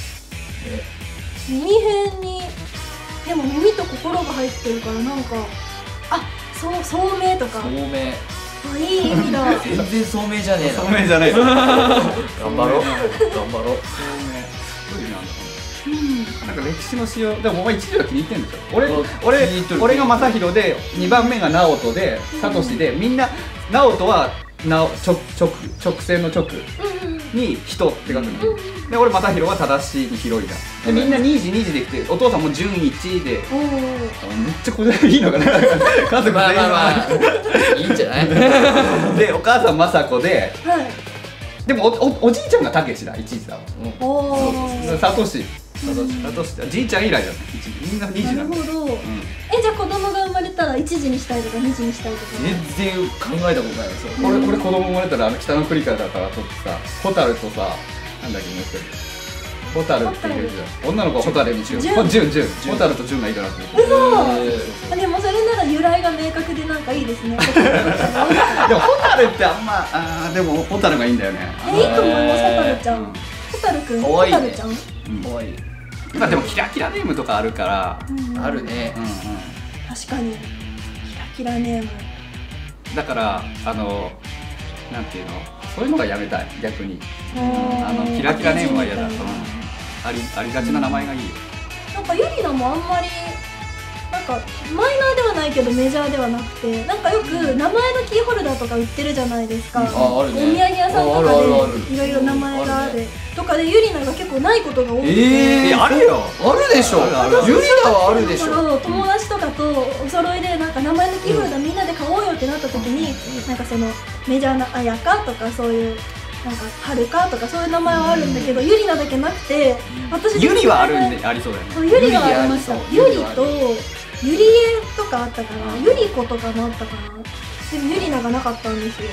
B: 耳辺にでも耳と心が入ってるからなんか聡明とか。
C: 聡明。
B: いい意味だ。
C: 全然聡明じゃねえな。
A: 聡明じゃない。
C: 頑張ろう。
A: 聡明。どういう意味なんだろう。なんか歴史の仕様でもお前一時は気に入ってんでしょ。俺が正宏で2番目が直人でサトシで、みんな直人は直線の直に人って書くの。で俺正宏は正しいに広いだ。でみんな2時で来て、お父さんも順1でめっちゃこれいいのかな。家族全員
C: いいんじゃない。
A: でお母さん雅子で、でもおじいちゃんがたけしだ、一時だわ。サトシじいちゃん以来だね。みんな2時なの。
B: なるほど。じゃあ子供が生まれたら1時にしたいとか2時にしたいとか。
C: 全然考えたことないですよ。
A: 俺子供生まれたら北の国からだから取ってさ、ホタルとさ、なんだっけもう一人。ホタルっていうじゃん。女の子はホタルにしよう。ホタルとジュンがいいかなって。
B: 嘘。でもそれなら由来が明確でなんかいいですね。
A: でもホタルってあんまでもホタルがいいんだよね。
B: いいと思います。ホタルちゃん。ホタルくん。ホタルちゃん。
C: 可愛い。
A: 今でもキラキラネームとかあるから。
C: あるね。
B: 確かに。キラキラネーム。
A: だからなんていうの、そういうのがやめたい、逆に。キラキラネームは嫌だ。ありがちな名前がいいよ。
B: なんかゆりなもあんまりななんかマイナーではないけどメジャーではなくて、なんかよく名前のキーホルダーとか売ってるじゃないですか。
C: あるね。
B: お土産屋さんとかでいろいろ名前があるとかで、ゆりなが結構ないことが多くて。
A: あるよ。
C: あるでしょ。ゆりなはあるでしょ。
B: 友達とかとお揃いでなんか名前のキーホルダーみんなで買おうよってなった時に、なんかそのメジャーなあやかとかそういうなんかはるかとかそういう名前はあるんだけど、ゆりなだけなくて、私
A: ゆりはあるんでありそうだよね。
B: ゆりはありました。ゆりとゆりえとかあったかな、ゆりことかもあったかな。でもゆりながなかったんですよ。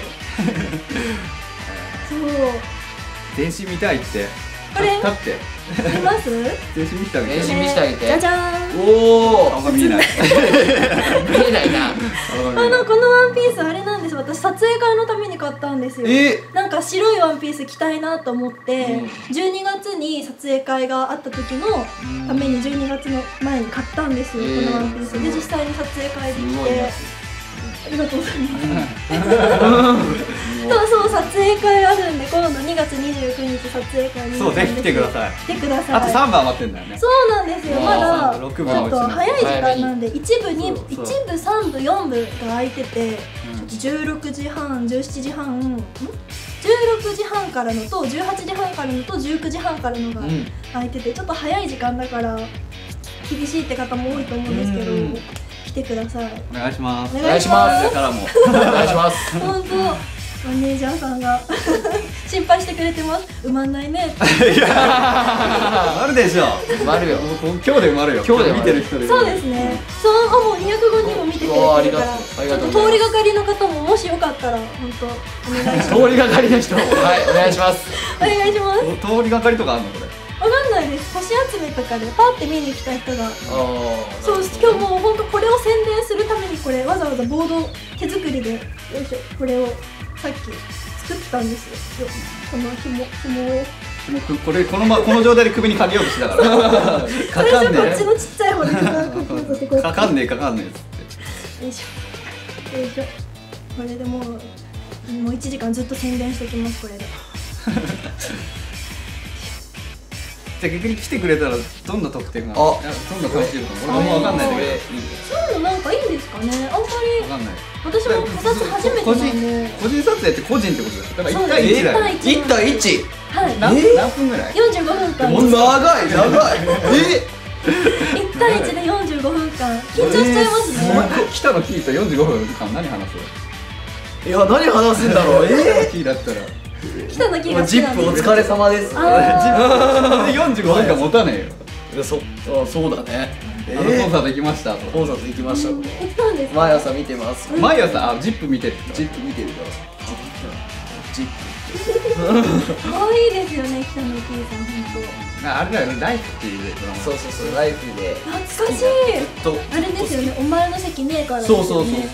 B: そう。
A: 電子見たいって。
B: これ
A: 立って
B: 見ます？
A: 電子見せてあげて。
C: 電子見せてあげて。
B: じゃじゃーん。
C: おお。
A: あんま見えない。
C: 見えないな。
B: このワンピースあれなんです。私撮影会のために買ったんですよ。なんか白いワンピース着たいなと思って、12月に撮影会があった時のために12月の前に買ったんですよ、このワンピースで。実際に撮影会で着て、ありがとうございます。そう撮影会あるんで、今度2月29日撮影会に。
A: そう、ぜひ来てください。
B: 来てください。
A: あと3番余ってんだよね。
B: そうなんですよ。まだちょ
A: 6
B: っ
A: 番
B: と早い時間なんで、1部2部
A: そう
B: 1部3部4部が空いてて、16時半17時半16時半からのと18時半からのと19時半からのが空いてて、ちょっと早い時間だから厳しいって方も多いと思うんですけど、来てください。
A: お願いします。
C: お願いします。
A: だからも
C: お願いします。
B: 本当マネージャーさんが心配してくれてます。埋まんないね。
A: あるでしょ。
C: 埋まるよ。
A: 今日で埋まるよ。
C: 今日で
A: 見てる人で。
B: そうですね。そうもう205人も見てくれてるから、ちょっと通りがかりの方ももしよかったら本当お願いします。
C: 通りがかりの人。はい、お願いします。
B: お願いします。
A: 通りがかりとかあるのこれ。
B: わかんないです。星集めとかでパーって見に来た人が。そう、今日もう本当これを宣伝するためにこれわざわざボード手作りで、よいしょ、これをさっき作ったんですよ。この紐を。
A: この状態で首にかけようとしてたから。かかんね
B: こっちのちっちゃい方でかけ
A: かかんねえっつって。
B: よいしょ。よいしょ。これでもう1時間ずっと宣伝してきます、これで。
A: じゃあ逆に来てくれたらどんな特典がどんな感じるのか俺も分かんないんだけど。
B: そういうのなんかいいんですかね。あんまり
A: 分かんない。
B: 私も考察初めてなんで。
A: 個人撮影って個人ってことですか。だから1対1だよ。
C: 1対 1。
B: はい。
A: 何分ぐらい
B: ？45分間。
C: もう長い。
B: 1対1で45分間。緊張しちゃいますね。
A: 北野キーと45分間何話す？
C: いや、何話すんだろう。
A: 北野キーだったら
B: 北野キーが好き
C: ジップ
B: なんです。
C: お疲れ様です。
A: ジップ45分間持たねえよ。
C: そうだね。
A: コンサート行きましたと。
C: コンサート行きました。
B: 行ったんですか？
C: 毎朝見てます。
A: 毎朝ジップ見てる。
C: ジップ見てるから。ジップ。
B: 可愛いですよね、北野キーさん本
A: あれだよね、ライフっていうドラマ。
C: そうライフで。
B: 当。懐かしい。あれですよね、お前の席ねえからですよね。
C: そう。
B: 懐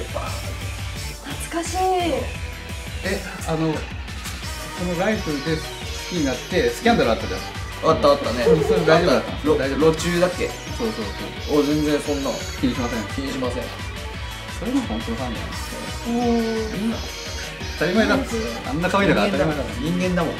B: かしい。
A: そのライフで好きになってスキャンダルあったじゃん。
C: あったね。
A: それ大丈夫だった。
C: 路中だっけ？
A: そう。
C: お、全然そんな
A: 気にしません。
C: 気にしません。
A: それも本当のファンだよ。当たり前だ。あんな可愛いだから当たり前だ。
C: 人間だもん。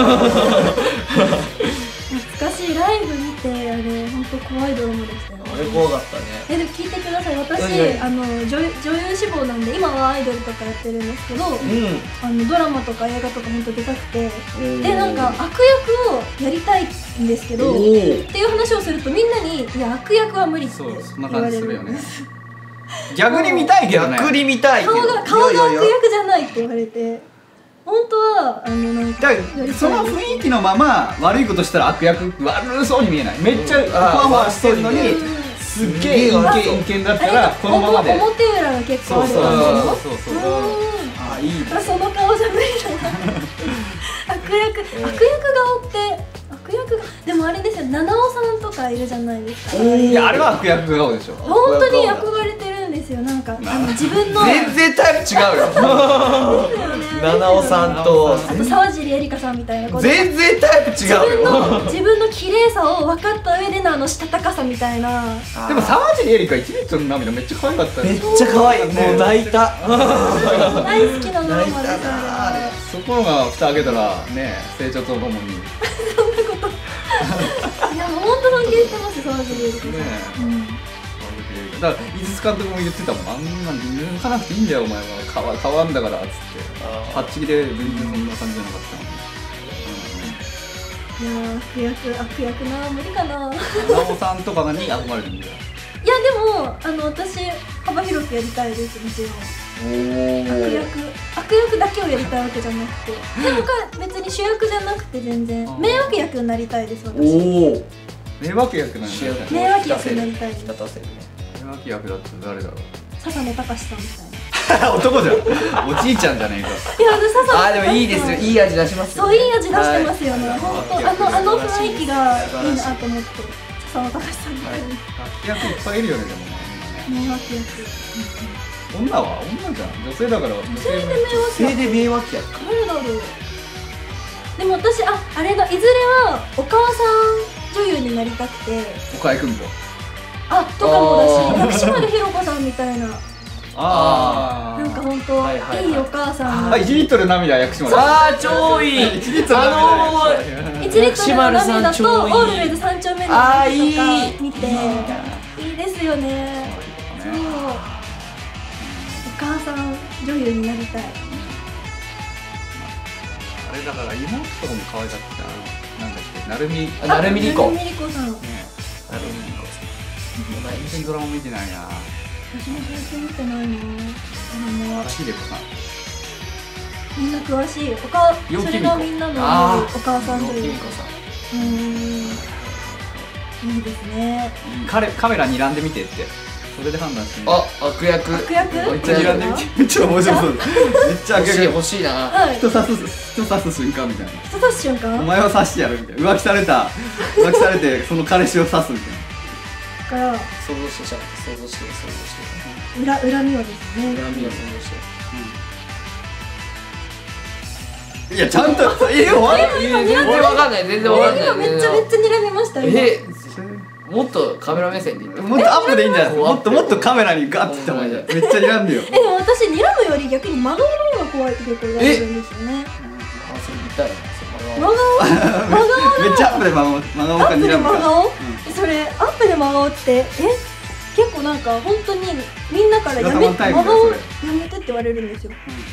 B: 懐かしい。ライブ見て、あれ本当怖いドラマでしたよね。
C: あれ怖かったね。
B: でも聞いてください。私女優志望なんで今はアイドルとかやってるんですけど、ドラマとか映画とか本当出たくて、でなんか悪役をやりたいんですけどっていう話をするとみんなにいや悪役は無理って言われる。
A: 逆に見たいけどね。
C: 逆に見たいけど。
B: 顔が悪役じゃないって言われて。本当はなんか
A: その雰囲気のまま悪いことしたら悪役悪そうに見えない。めっちゃファンはしてるのにすっげえ陰険だったらこのままで
B: 表裏が結構ある
A: そう
C: あ、いいね。
B: その顔じゃ無理だな。悪役がおって悪役がでもあれですよ、七尾さんとかいるじゃないですか。
A: いやあれは悪役顔でしょ。
B: 本当に憧れてるんですよ。なんか自分の
C: 全然タイプ違うよ。七尾さんと
B: あと沢尻エリカさんみたいな
C: 全然タイプ違うよ。
B: 自分の綺麗さを分かった上でのしたたかさみたいな。
A: でも沢尻エリカ1リットルの涙めっちゃ可愛かった。
C: めっちゃ可愛い。もう泣いた。
B: 大好きなドラマですあれ。
A: そこが蓋開けたらね、成長とともに
B: そんなこといやもう本当尊敬してます沢尻エリカさん。
A: だから井筒監督も言ってたもん、あんなの抜かなくていいんだよお前は、変わんだからっつって、パッチギで全然そんな感じじゃなかったのに。
B: いやー悪役な、無理かな。
A: 直さんとかに憧れてるんだよ。
B: いやでも私幅広くやりたいです、もちろん。悪役だけをやりたいわけじゃなくて、でも別に主役じゃなくて全然迷惑役になりたいです、私。
A: 迷惑役なんだよ。
B: 迷惑役になりたいです。
A: 迷惑役だったら誰だろう。
B: 笹野隆さんみたいな。
A: 男じゃん、おじいちゃんじゃねえか。
B: いや、私笹野。
C: でもいいですよ、いい味出しますよ。
B: そう、いい味出してますよね。本当あの雰囲気がいいなと思って。笹野隆さんみたいに。
A: 悪役いっぱいいるよね、でもね。
B: 迷惑役。
A: 女は女じゃん、女性だから。
B: 女性で迷惑役。誰だろう。でも私あれだ、いずれはお母さん女優になりたくて。
A: 岡井久美子。
B: とかもだし、薬師丸ひろ子さんみたいな。なんか本当いいお母さん。
A: 1リットル涙薬師丸。
C: 超いい。
B: 1リットルの涙とオールウェイズ三丁目の涙とか見ていいですよね。そう、お母さん女優になりたい。
A: あれだから妹とかも可愛かった。なんだっけ、成海莉子。
B: 成海莉子さん。
A: 成海莉子さん。全然ドラマ見てないな。
B: 私も全然見てないな。
A: 秀子さん。
B: みんな詳しい。それがみんなのお母さん女優。いいですね。
A: カメラ睨んでみてって。それで判断して。
C: 悪役。
B: 悪役。
A: めっちゃ睨んでみて。めっちゃ面白そう。めっちゃ悪役。
C: 欲しいな。
A: 人刺す瞬間みたいな。
B: 人刺す瞬間。
A: お前を刺してやるみたいな。浮気されてその彼氏を刺すみたいな。
B: から
C: 想像して
B: 恨みをですね。
C: 恨みを想像して。
A: いや、ちゃんと
C: 全然わかんない。全然わかんない。
B: 今めっちゃ睨みましたよ。
C: もっとカメラ目線で言って。
A: もっとアップでいいんじゃないですか。もっとカメラにガッて言った方がいい。めっちゃ睨んでよ。
B: でも私睨むより逆に真顔の方が怖いって結構言われるんですよね。
C: それ見たいな。
B: 真顔
A: めっちゃアップで真顔か睨むか。
B: それアップで真顔って結構なんか本当にみんなから真顔やめてって言われるんですよ。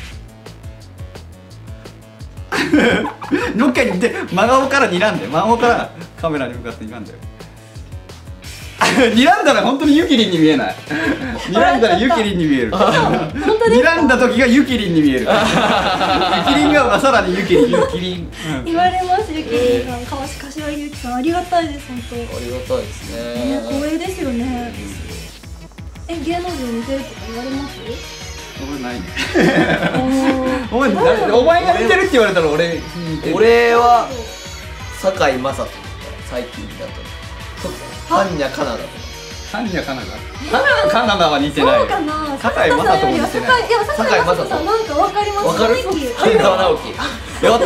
A: もう一回で真顔から睨んで、真顔からカメラに向かって睨んで。睨んだら本当にユキリンに見えない。睨んだらユキリンに見える。睨んだ時がユキリンに見える。ユキリンがさらにユキリン。
B: 言われます、ユキリンさん。柏木由紀さん、ありがたいです、本当。
C: ありがたいですね。
B: 光栄ですよね。芸能人似てるとか言われます？
A: 俺ないね。お前が似てるって言われたら俺
C: は堺雅人とか最近だと。般若カナダとか。
A: 般若カナダ。カナダは似てない。
B: そうかな。
A: 堺雅人も似てない。
B: いや、堺雅人さんなんかわかります。
C: わかる？半沢直樹。やった。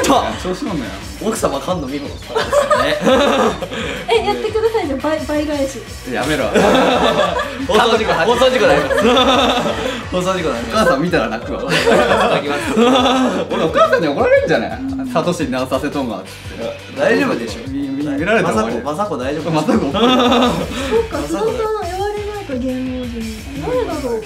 A: 調子乗んなよ。
C: 奥様菅野美穂さんですね。
B: やってくださいじゃん、倍返し。
A: やめろ。
C: 放送事故になります。放送事故になります。
A: お母さん見たら泣くわ。俺お母さんに怒られるんじゃない？サトシに直させとんが。
C: 大丈夫でしょ。
A: 見られたら終わり。
C: まさこ大丈夫。
B: そうか、津田さん言われないか芸能人。誰だろう。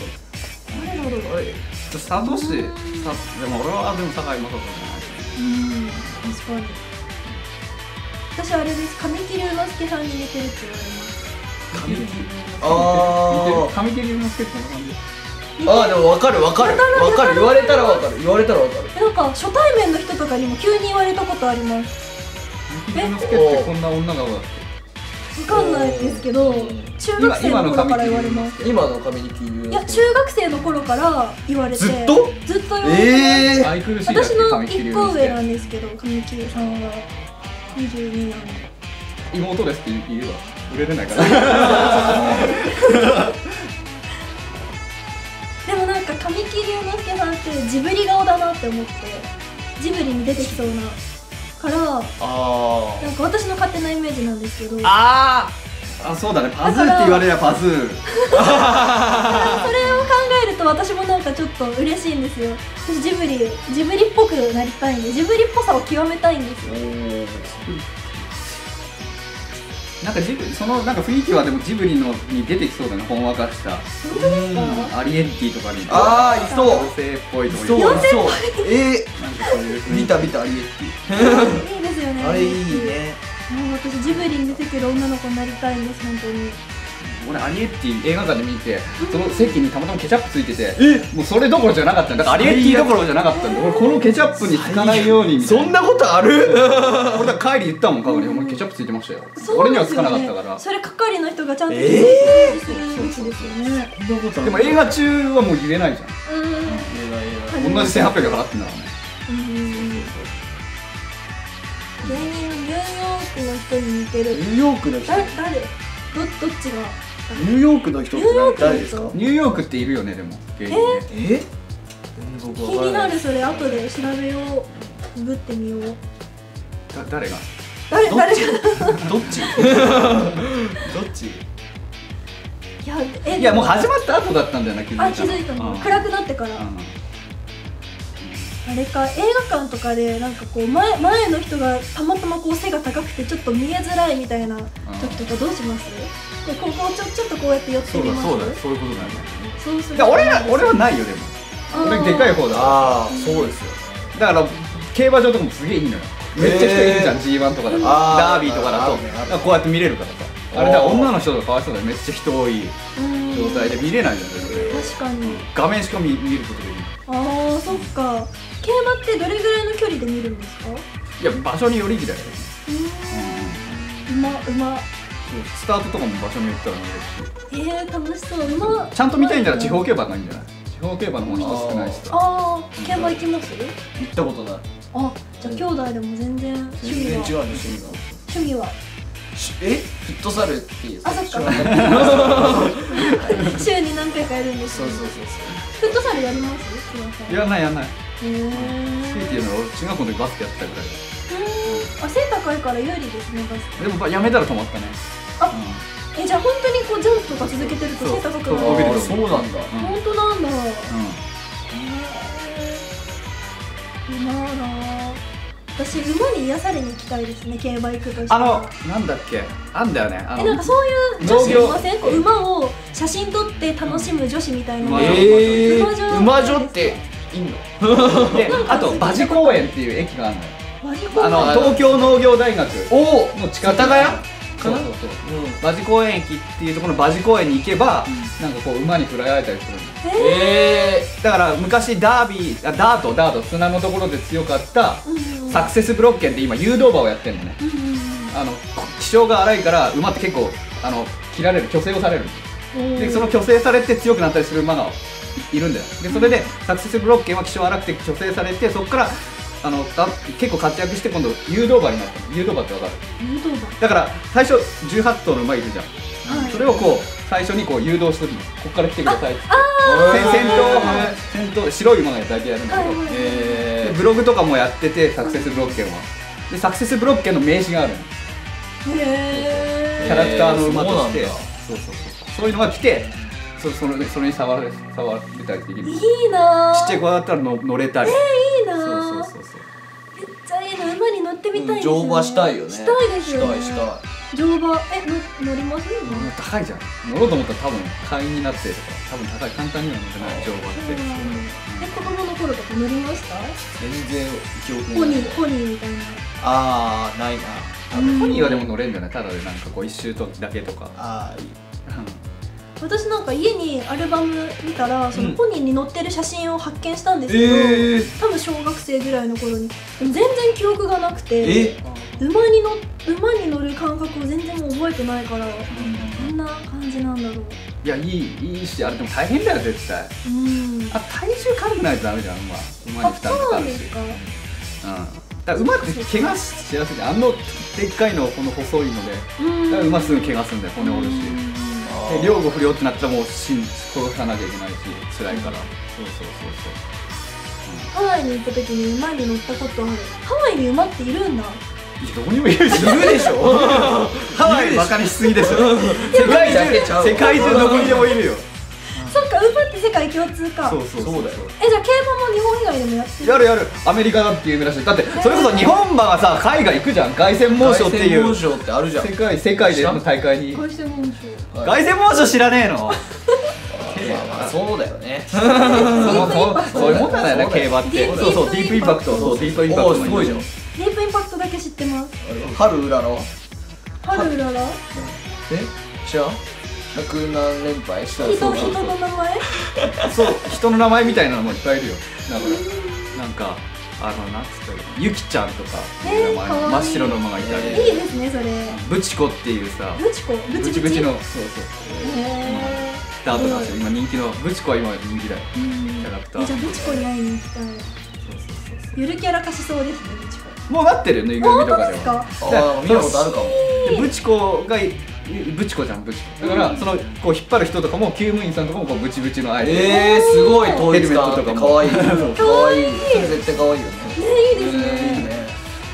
A: サトシ、でも俺はでも堺雅人じゃない。
B: 確かに。私あれです、神木隆之介さんに似てるって言われます。
A: 神木隆之介ってこんな感じ。
C: でも分かる言われたら分かる。
B: なんか初対面の人とかにも急に言われたことあります。
A: 神木隆之介ってこんな女顔だっ
B: け？分かんないですけど、中学生の頃から言われます。
C: 今の神木隆之介。
B: いや、中学生の頃から言われて。ずっと言われて。私の1個上なんですけど、神木さんは22なんで。
A: 妹ですって言えば売れれないから。
B: でもなんか神木隆之介さんってジブリ顔だなって思って、ジブリに出てきそうなからなんか私の勝手なイメージなんですけど。
A: そうだね、パズーって言われりゃパズー。それを
B: 考えると私もなんかちょっと嬉しいんですよ。私ジブリっぽくなりたいんで、ジブリっぽさを極めたいんですよ。
A: なんかジブリそのなんか雰囲気はでもジブリのに出てきそうだね、ほんわかした。
B: 本当ですか？
A: アリエッティとかに
C: あーいそう
A: 妖精っぽいとこ
C: そう
A: いる。
C: そう
A: なんかそういう雰囲気
C: 見たアリエッテ
B: いいですよね。
C: ィあれいいね。
B: もう私ジブリに出てくる女の子になりたいんです本当に。
A: 俺アリエッティ映画館で見て、その席にたまたまケチャップついてて、もうそれどころじゃなかったんだから、アリエッティどころじゃなかったんで、俺このケチャップにつかないようにみたい
C: そんなことある？
A: 俺だから帰り言ったもん、カゴに、お前ケチャップついてましたよ。
B: そう
A: 俺にはつか
B: ですよね
A: なかったから。
B: それ係の人がちゃんと掃除するべきですよね。
C: そんなことある？
A: でも映画中はもう言えないじゃん。同じ1800円払ってんだからね。
B: 芸人ニューヨークの人に似てる。
C: ニューヨークの人。
B: 誰どっちが？
C: ニューヨークの人って誰ですか？
A: ニューヨークっているよね、でも芸人ね。
B: 気になる。それ後で調べよう。ググってみよう。
A: 誰が
B: 誰が？
C: どっち？どっち？
A: いやもう始まった後だったんだよな、気づいたの。
B: 気づいたの。
A: うん
B: 暗くなってから。あれか、映画館とかでなんかこう前の人がたまたまこう背が高くてちょっと見えづらいみたいな時とかどうします？こうちょっとこうやって寄ってみます？
A: そうだ、そういうことだよね。
B: そうする
A: いや俺はないよ、でも俺でかい方だ。
C: ああ、そうですよ。
A: だから競馬場とかもすげえいいのよ。めっちゃ人いるじゃん、G1 とかだと、ダービーとかだと、だからこうやって見れるからさ。あれだ、女の人とかかわいそうだよ、めっちゃ人多い状態で見れないじゃん、それ。
B: 確かに。
A: 画面しか見ることできない。
B: ああ、そっか。競馬ってどれぐらいの距離で見るんですか？
A: いや、場所によりきだよ。
B: 馬。
A: スタートとかも場所によったら見れるし。
B: 楽しそう。馬
A: ちゃんと見たいんなら地方競馬がいいんじゃない？地方競馬の方人少ないしさ。
B: ああ、競馬行きます？
C: 行ったことない。
B: あ、じゃあ兄弟でも全然趣味は。
C: 全然違うね、
B: 趣味は。
C: フットサルっていう。
B: あ、そっか。週に何回かやるんですよ。
C: そう。
B: フットサルやります？
A: やらない。
B: へ
A: 強いていうのは俺中学校の時バスケやってたぐらい
B: あ、背高いから有利ですね、バスケ。
A: でもやめたら止まったね。
B: じゃあ本当にこうジャンプとか続けてると背高くなる。
A: 伸びる。
C: そうなんだ。
B: 本当なんだ。馬な。私馬に癒されに行きたいですね、競馬行くとしたら。
A: なんだっけ、あんだよね。
B: なんかそういう女子いません？こう馬を写真撮って楽しむ女子みたいな。
C: 馬女っていんの？
A: で、あと馬事公園っていう駅があるのよ。
B: 馬事公園。
A: 東京農業大学の近く。
C: 世田谷？
A: そう馬事公園駅っていうところの馬事公園に行けば、なんかこう馬に触れ合えたりするんです。だから昔ダート砂のところで強かったサクセスブロッケンって今誘導馬をやってるのね。気性が荒いから馬って結構切られる、虚勢をされる。でその虚勢されて強くなったりする馬がいるんだよ。でそれでサクセスブロッケンは気性荒くて虚勢されて、そこから結構活躍して今度誘導馬になったの。誘導馬ってわかる？
B: 誘導馬。
A: だから最初18頭の馬いるじゃん。それをこう最初にこう誘導するの。ここから来てくださいって。先頭白い馬が大体やるんだけど、でブログとかもやってて、サクセスブロッケンは。でサクセスブロッケンの名刺があるの。キャラクターの馬として、そういうのが来て、それに触れたりできる。
B: いいな。
A: ちっちゃい子だったら乗れたり。
B: いいな。めっちゃいいな。馬に乗ってみたいですよね。
C: 乗馬したいよね。
B: したいですよね。
C: したい。
B: 乗馬乗ります？
A: 高いじゃん。乗ろうと思ったら多分会員になってとか、多分高い、簡単には乗れない乗馬って。
B: 子供の頃とか乗りました？
C: 全然記憶ない。
B: ポニーみたいな。
C: ないな。
A: ポニーはでも乗れんじゃない？ただでなんかこう一周だけとか。
B: 私なんか家にアルバム見たらそのポニーに乗ってる写真を発見したんですけど、多分小学生ぐらいの頃に。でも全然記憶がなくて、馬に乗る感覚を全然もう覚えてないから、どんな感じなんだろう。
A: いや、いいし、あれでも大変だよ絶対。体重軽くないとダメじゃん。馬に負担かかるし。だから馬って怪我しやすい。でっかいのこの細いので、だから馬すぐ怪我するんだよ、骨折るし。両後不良ってなったらもう殺さなきゃいけないし、辛いから。
B: ハワイに行った時に馬に乗ったことある。ハワイに馬っているんだ。
A: どこにもいるでしょ。ハワイバカにしすぎでしょ。世界中どこにでもいるよ。
B: そっか、ウーパって世界共通か。
A: そうそう
C: そうだよ。
B: じゃあ競馬も日本以外でもやってる？
A: やるやる、アメリカだって有名らしい。だってそれこそ日本馬がさ海外行くじゃん、凱旋門賞っていう
C: 凱旋門賞ってあるじゃん。
A: 世界での大会に。
B: 凱旋門賞。
A: 凱旋門賞知らねえの？
C: まあまあそうだよね。
A: そういうもんだよね、競馬って。そうそう、ディープインパクト。そう、ディープインパクト。
C: おーすごいじゃん。
B: ディープインパクトだけ知ってます。
C: 春うららは
B: 春うらら？
C: 知らん100何連敗した
B: 人の名前？
A: そう、人の名前みたいなのもいっぱいいるよ。だからなんかなんつったらゆきちゃんとか名前の真っ白の馬がいたり、
B: いいですねそれ。
A: ブチコっていうさ、
B: ブチコ？
A: ブチブチの、そうそう、
B: へ
A: スタートなんですよ。今人気のブチコは今人気だよ。キャラクター。
B: じゃあブチコに会いに行きたい。ゆるキャラ化しそうですね、ブチコ。
A: もうなってるよ、ぬいぐるみとかでは。
C: ああ見たことあるかも。
A: でブチコがブチコじゃん、ブチコだからそのこう引っ張る人とかも厩務員さんとかもこうブチブチのアイテム、
C: すごい統一感あって
A: ヘルメットとかも
C: かわいい。かわいい。
B: いい
C: それ絶対かわいいよね。
B: いいです
C: いい
B: ね。
C: ね。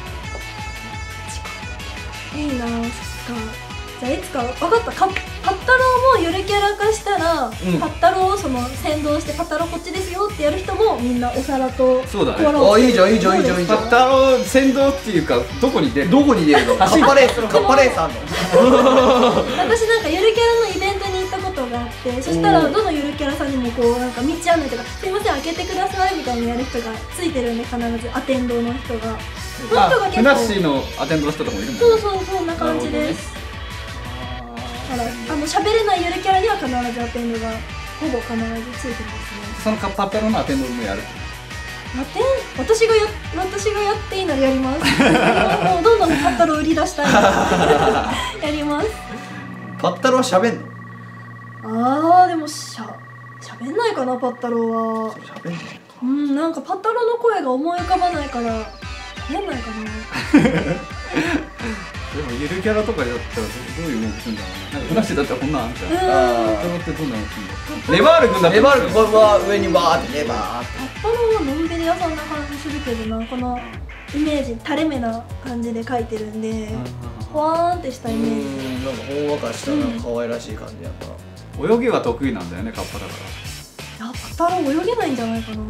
B: いいなぁ、そっか。じゃあいつか分かった。パッタローもゆるキャラ化したら、パッタローをその先導してパッタローこっちですよってやる人もみんなお皿と
A: そうだね。
B: コアラを
C: あ、いいじゃんいいじゃんいいじゃんいいじゃん。
A: パッタロー先導っていうかどこに出る？
C: どこに出るの？カッパレースあんの？
B: 私なんかゆるキャラのイベントに行ったことがあって、そしたらどのゆるキャラさんにもこうなんか道案内とかすいません開けてくださいみたいにやる人がついてるんで、必ずアテンドの人が。その人が
A: ふなっしーのアテンドの人とかもいるもんね。
B: そうそんな感じです。だから喋れないゆるキャラには必ずアテンドがほぼ必ずついてますね。
A: そのパッタローのアテンドもやる。
B: 私がやっていいならやります。もうどんどんパッタロー売り出したいやります。
C: パッタローは喋んの？
B: でも喋んないかな、パッタローは。
C: 喋んない。
B: なんかパッタローの声が思い浮かばないからやんないかな。
A: でもゆるキャラとかやったらどういう動きするんだろうね。なんかふなっしーだったらこんなんあんじゃん。パッタローってどんな動きするの？レバール君だって。
C: レバールこれは上にバーってレバーって。
B: パッタローはのんびり屋さんな感じするけどな、このイメージ垂れ目な感じで描いてるんで、ふわーんってしたイメージ。
C: なんかほんわかした可愛らしい感じやった。
A: 泳ぎは得意なんだよね、カッパだか
B: パッタロー泳げないんじゃないかな。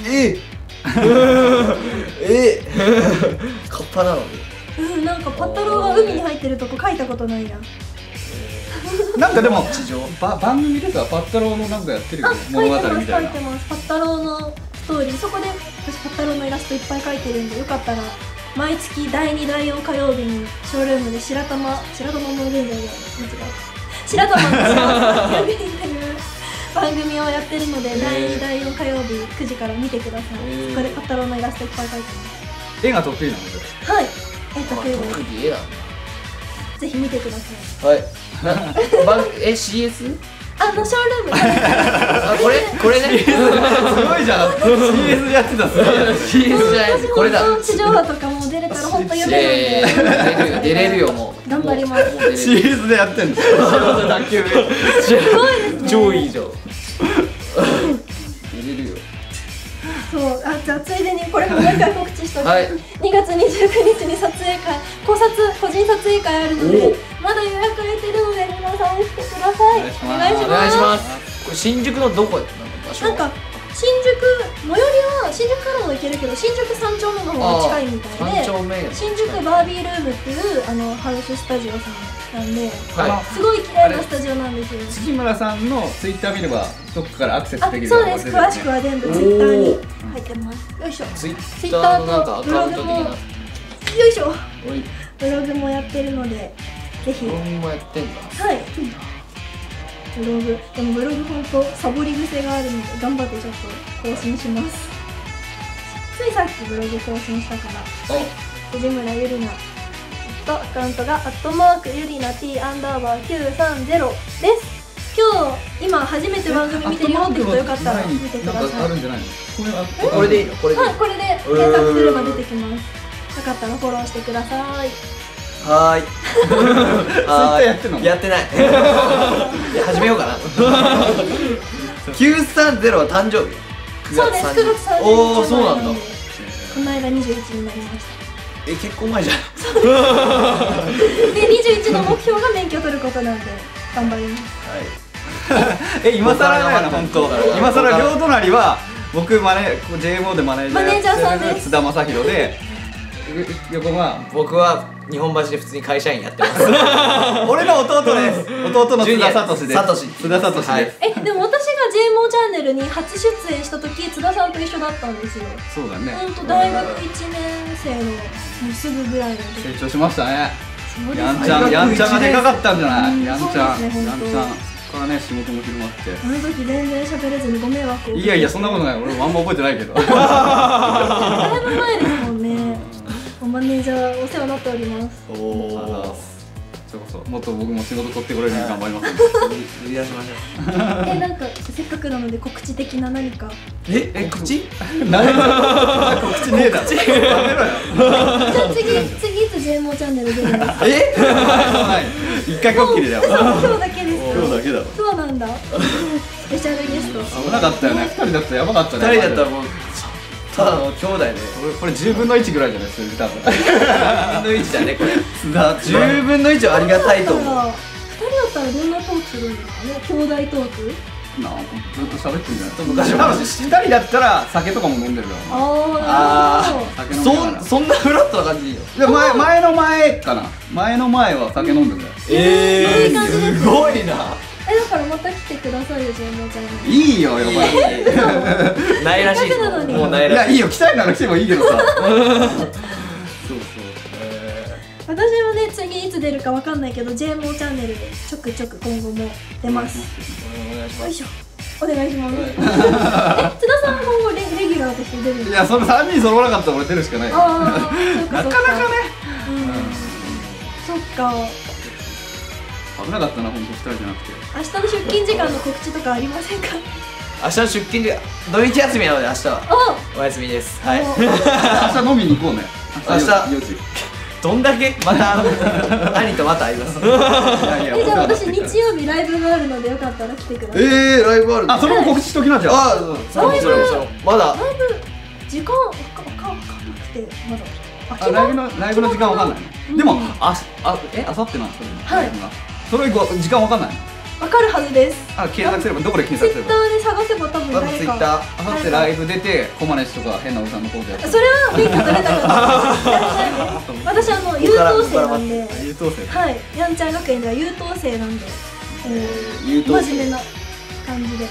C: カッパなのに。
B: なんかパッタローが海に入ってるとこ描いたことないな。
A: ら。なんかでも
C: 地上
A: 番組でさパッタローのなんかやってるよね、
B: 書い
A: 物
B: てます書
A: 語みたいな。
B: いてます。パッタローのストーリー、そこで私パッタローのイラストいっぱい描いてるんで、よかったら毎月第2第4火曜日にショールームで白玉の現在で白玉のっていう番組をやってるので、第2第4火曜日9時から見てください。そこでパッタローのイラストいっぱい描いてます。
A: 絵が得意なので。
B: はい、得意
C: 特
B: です。
C: 技絵なん
B: ぜひ見てください。
C: だ。はい。CS？
B: ショールーム
C: あ、これね。
A: すごいじゃん。CS やってた。
C: CS じゃないです。これだ。
B: 地上波とかも出れたら本当夢なんで
C: 出れるよもう。
B: 頑張ります。
C: もう出れる。
A: CS でやってんだよ。卓球部。
B: すごいですね。
C: 超いいじゃん。出れるよ。
B: そう、じゃあついでにこれももう一回告知しとく。
C: はい。
B: 2月29日に撮影会、個人撮影会あるので、まだ予約入れてるので皆さん来てください。お願いします。
C: お願いします。これ新宿のどこなの場所？
B: なんか新宿最寄りは新宿からも行けるけど、新宿3丁目の方が近いみたいで、
C: 3丁目
B: 新宿バービールームっていうハウススタジオさんなんで、
C: は
B: すごい綺麗なスタジオなんですよ。
A: 月村さんのツイッター見ればどっかからアクセス
B: そう
A: できる。
B: です。詳しくは全部ツイッターに入ってます。よいしょ。
C: ツイッターのなんかアカウント的な。
B: よいしょ。ブログもやってるので、ぜひ。
C: ブログもやってんだ。
B: はい。ブログ、でもブログ本当サボり癖があるので頑張ってちょっと更新します。ついさっきブログ更新したから。藤村ゆりなアカウントがゆりな T_930です。今初めて番組見てるよって人よかったら見てください。
A: なんかあるんじゃないの？
C: これでいいの？これでいい
B: はい、これで検索すれば出てきます。よかったらフォローしてください。
C: はーい。
A: ツイッターやってんの？
C: やってない。いや始めようかな。930は誕生日。
B: そうです、9月30日。
C: おお、そうなんだ。
B: この間21になりました。
C: 結構前じゃん。
B: で、21の目標が免許取ることなんで頑張ります。
C: はい。
A: 今更だよな本当。今更両隣は僕JMO でマネージャーやってる津田正宏で、横が
C: 僕は日本橋で普通に会社員やってます。
A: 俺の弟です。弟の津田聡です。津田聡です。
B: でも私が JMO チャンネルに初出演した時津田さんと一緒だったんですよ。
A: そうだね。
B: ほんと大学1年生のもうすぐぐらいの時。
A: 成長しましたね。
B: そうです。
A: やんちゃんがでかかったんじゃない？やんちゃんからね、仕事も広まって。
B: あの時全然喋れずにご迷惑を。
A: いやいや、そんなことない。俺もあんま覚えてないけど。だ
B: いぶ前ですもんね。マネージャーお世話になっております。
A: おお。それこそもっと僕も仕事取ってこれるように頑張ります。
C: 売り出しましょ
B: う。なんかせっかくなので告知的な何か。
C: 口？
A: 告知ねえだろ。
B: じゃあ次いつ JMO チャンネル出るんですか。
A: 一回こっきりだよ。
B: 今日だけですか。
A: 今日だけだ。
B: そうなんだ。スペシャルゲスト。
A: 危なかったよね。2人だったらやばかったね。
C: 2人だったらもうただの兄弟で。
A: これ10分の1ぐらいじゃないですか。多分。
C: 10分の1だねこれ。10分の1はありがたいと思う。2人
B: だったらどんなトークするんですかね。兄弟トーク。
A: なんかずっと喋ってんじゃない。昔は2人だったら酒とかも飲んでるよ。
B: ああ。
C: そんなフラットな感じでいいよ。
A: で前の前かな。前の前は酒飲んでるよ。
C: すごいな。
B: だからまた来てくださいよ、JMOちゃんに。
A: いいよ、呼ばれて。
C: ないらしいです。もうないらしい。
A: いや、いいよ、来たいなら来てもいいけどさ。そうそう。
B: 私はね、次いつ出るかわかんないけど、JMOチャンネルでちょくちょく今後も出ます。よいしょ。お願いします。津田さんは今後レギュラーとして出るんですか。
A: いや、その3人揃わなかったら俺出るしかない。なかなかね。
B: そっか。
A: 危なかったな、本当2人じゃなくて。
B: 明日の出勤時間の告知とかありませんか。
C: 明日の出勤で土日休みなので明日はお休みです。はい。
A: 明日飲みに行こうね。
C: 明日4時。どんだけまた兄とまた会います。じゃ
B: あ私日曜日ライブがあるのでよかったら来てください。
C: ライブある。
A: あ、それも告知しときなじゃん。
C: あ、そうまだ。
B: ライブ時間わかんなくてまだ。
A: ライブの時間わかんないの。でもあさってなんですか。はい。それ以降時間わかんない。
B: わかるはずです。
A: 検索すればどこで検索すれば。
B: ツイッターで探せば多分誰か。
A: あさってライブ出てコマネチとか変なおじさんのポーズやって。
B: それはリンク取れたから私優等生なんで。
A: 優等生。
B: はい。やんちゃん学園では優等生なんで。真面目な感じで。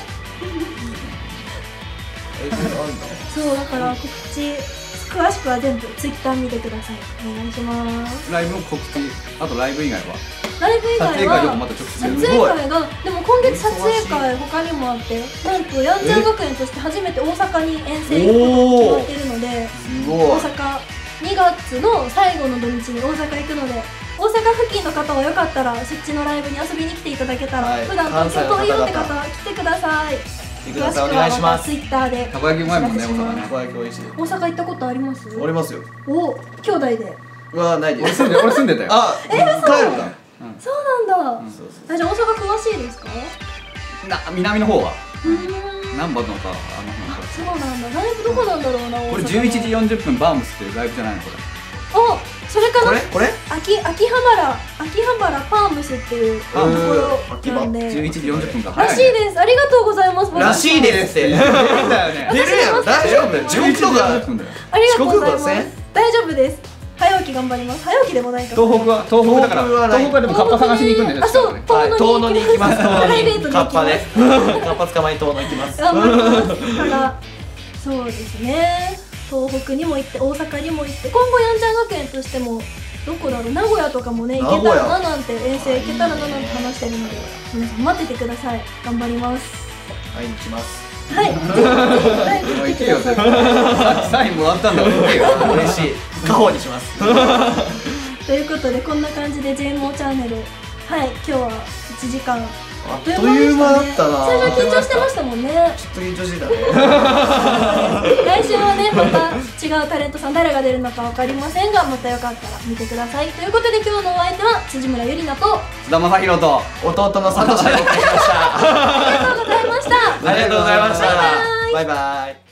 B: そうだから告知詳しくは全部ツイッター見てください。お願いします。
A: ライブの告知、あとライブ以外は。
B: ライブ以外は
A: 撮影会でもまた直接
B: 撮影会がでも今月撮影会他にもあって、なんとやんちゃん学園として初めて大阪に遠征行くことが決まってるので、大阪2月の最後の土日に大阪行くので、大阪付近の方はよかったらそっちのライブに遊びに来ていただけたら、普段東京遠いよって方は来てください。詳しくはまたツイッターで。
A: たこ焼きうまいもんね、大阪ね。
C: たこ焼き美味しい。
B: 大阪行ったことあります？
C: ありますよ。
B: お、兄弟で。
C: ないです。
A: 俺住んでたよ。
C: あ、帰るか。
B: そうなんだ。じゃあ大阪詳しいですか？
A: 南の方は。何番のか
B: そうなんだ。ライブどこなんだろうな。
A: これ11時40分バームスっていうライブじゃないのこれ。
B: お、それかな。
C: これ？
B: 秋葉原パームスっていうところなんで。
A: 11時40分から。
B: らしいです。ありがとうございます。
C: らしいですって。出るやろ。大丈夫。遅刻とか。
B: ありがとうございます。大丈夫です。早起き頑張ります。早起きでもないか。
A: 東北だから。東北はでもカッパ探しに行くんで。
B: あ、そう。
C: 遠野に行きます。
B: プライベートで
C: カッパで。カッパ捕まえ遠野行きます。
B: 頑張りますから。そうですね。東北にも行って大阪にも行って、今後やんちゃん学園としてもどこだろう、名古屋とかもね行けたらななんて、遠征行けたらななんて話してるので、皆さん待っててください。頑張ります。
C: 会いに来ます。
B: はい。ライブ来てください。
A: さっきサインもらったんだから行けよ。
C: 嬉しい。家宝にします。
B: ということでこんな感じで JMO チャンネル、はい、今日は1時間
C: あっという間だったな。
B: 最初緊張してましたもんね。
C: ちょっと緊張してたね。
B: 来週はね、また違うタレントさん誰が出るのか分かりませんが、またよかったら見てください。ということで今日のお相手は辻村ゆりなと
A: 津田正宏と
C: 弟のサトシでお送りしました。
B: ありがとうございました。
C: ありがとうございました。バイバイ。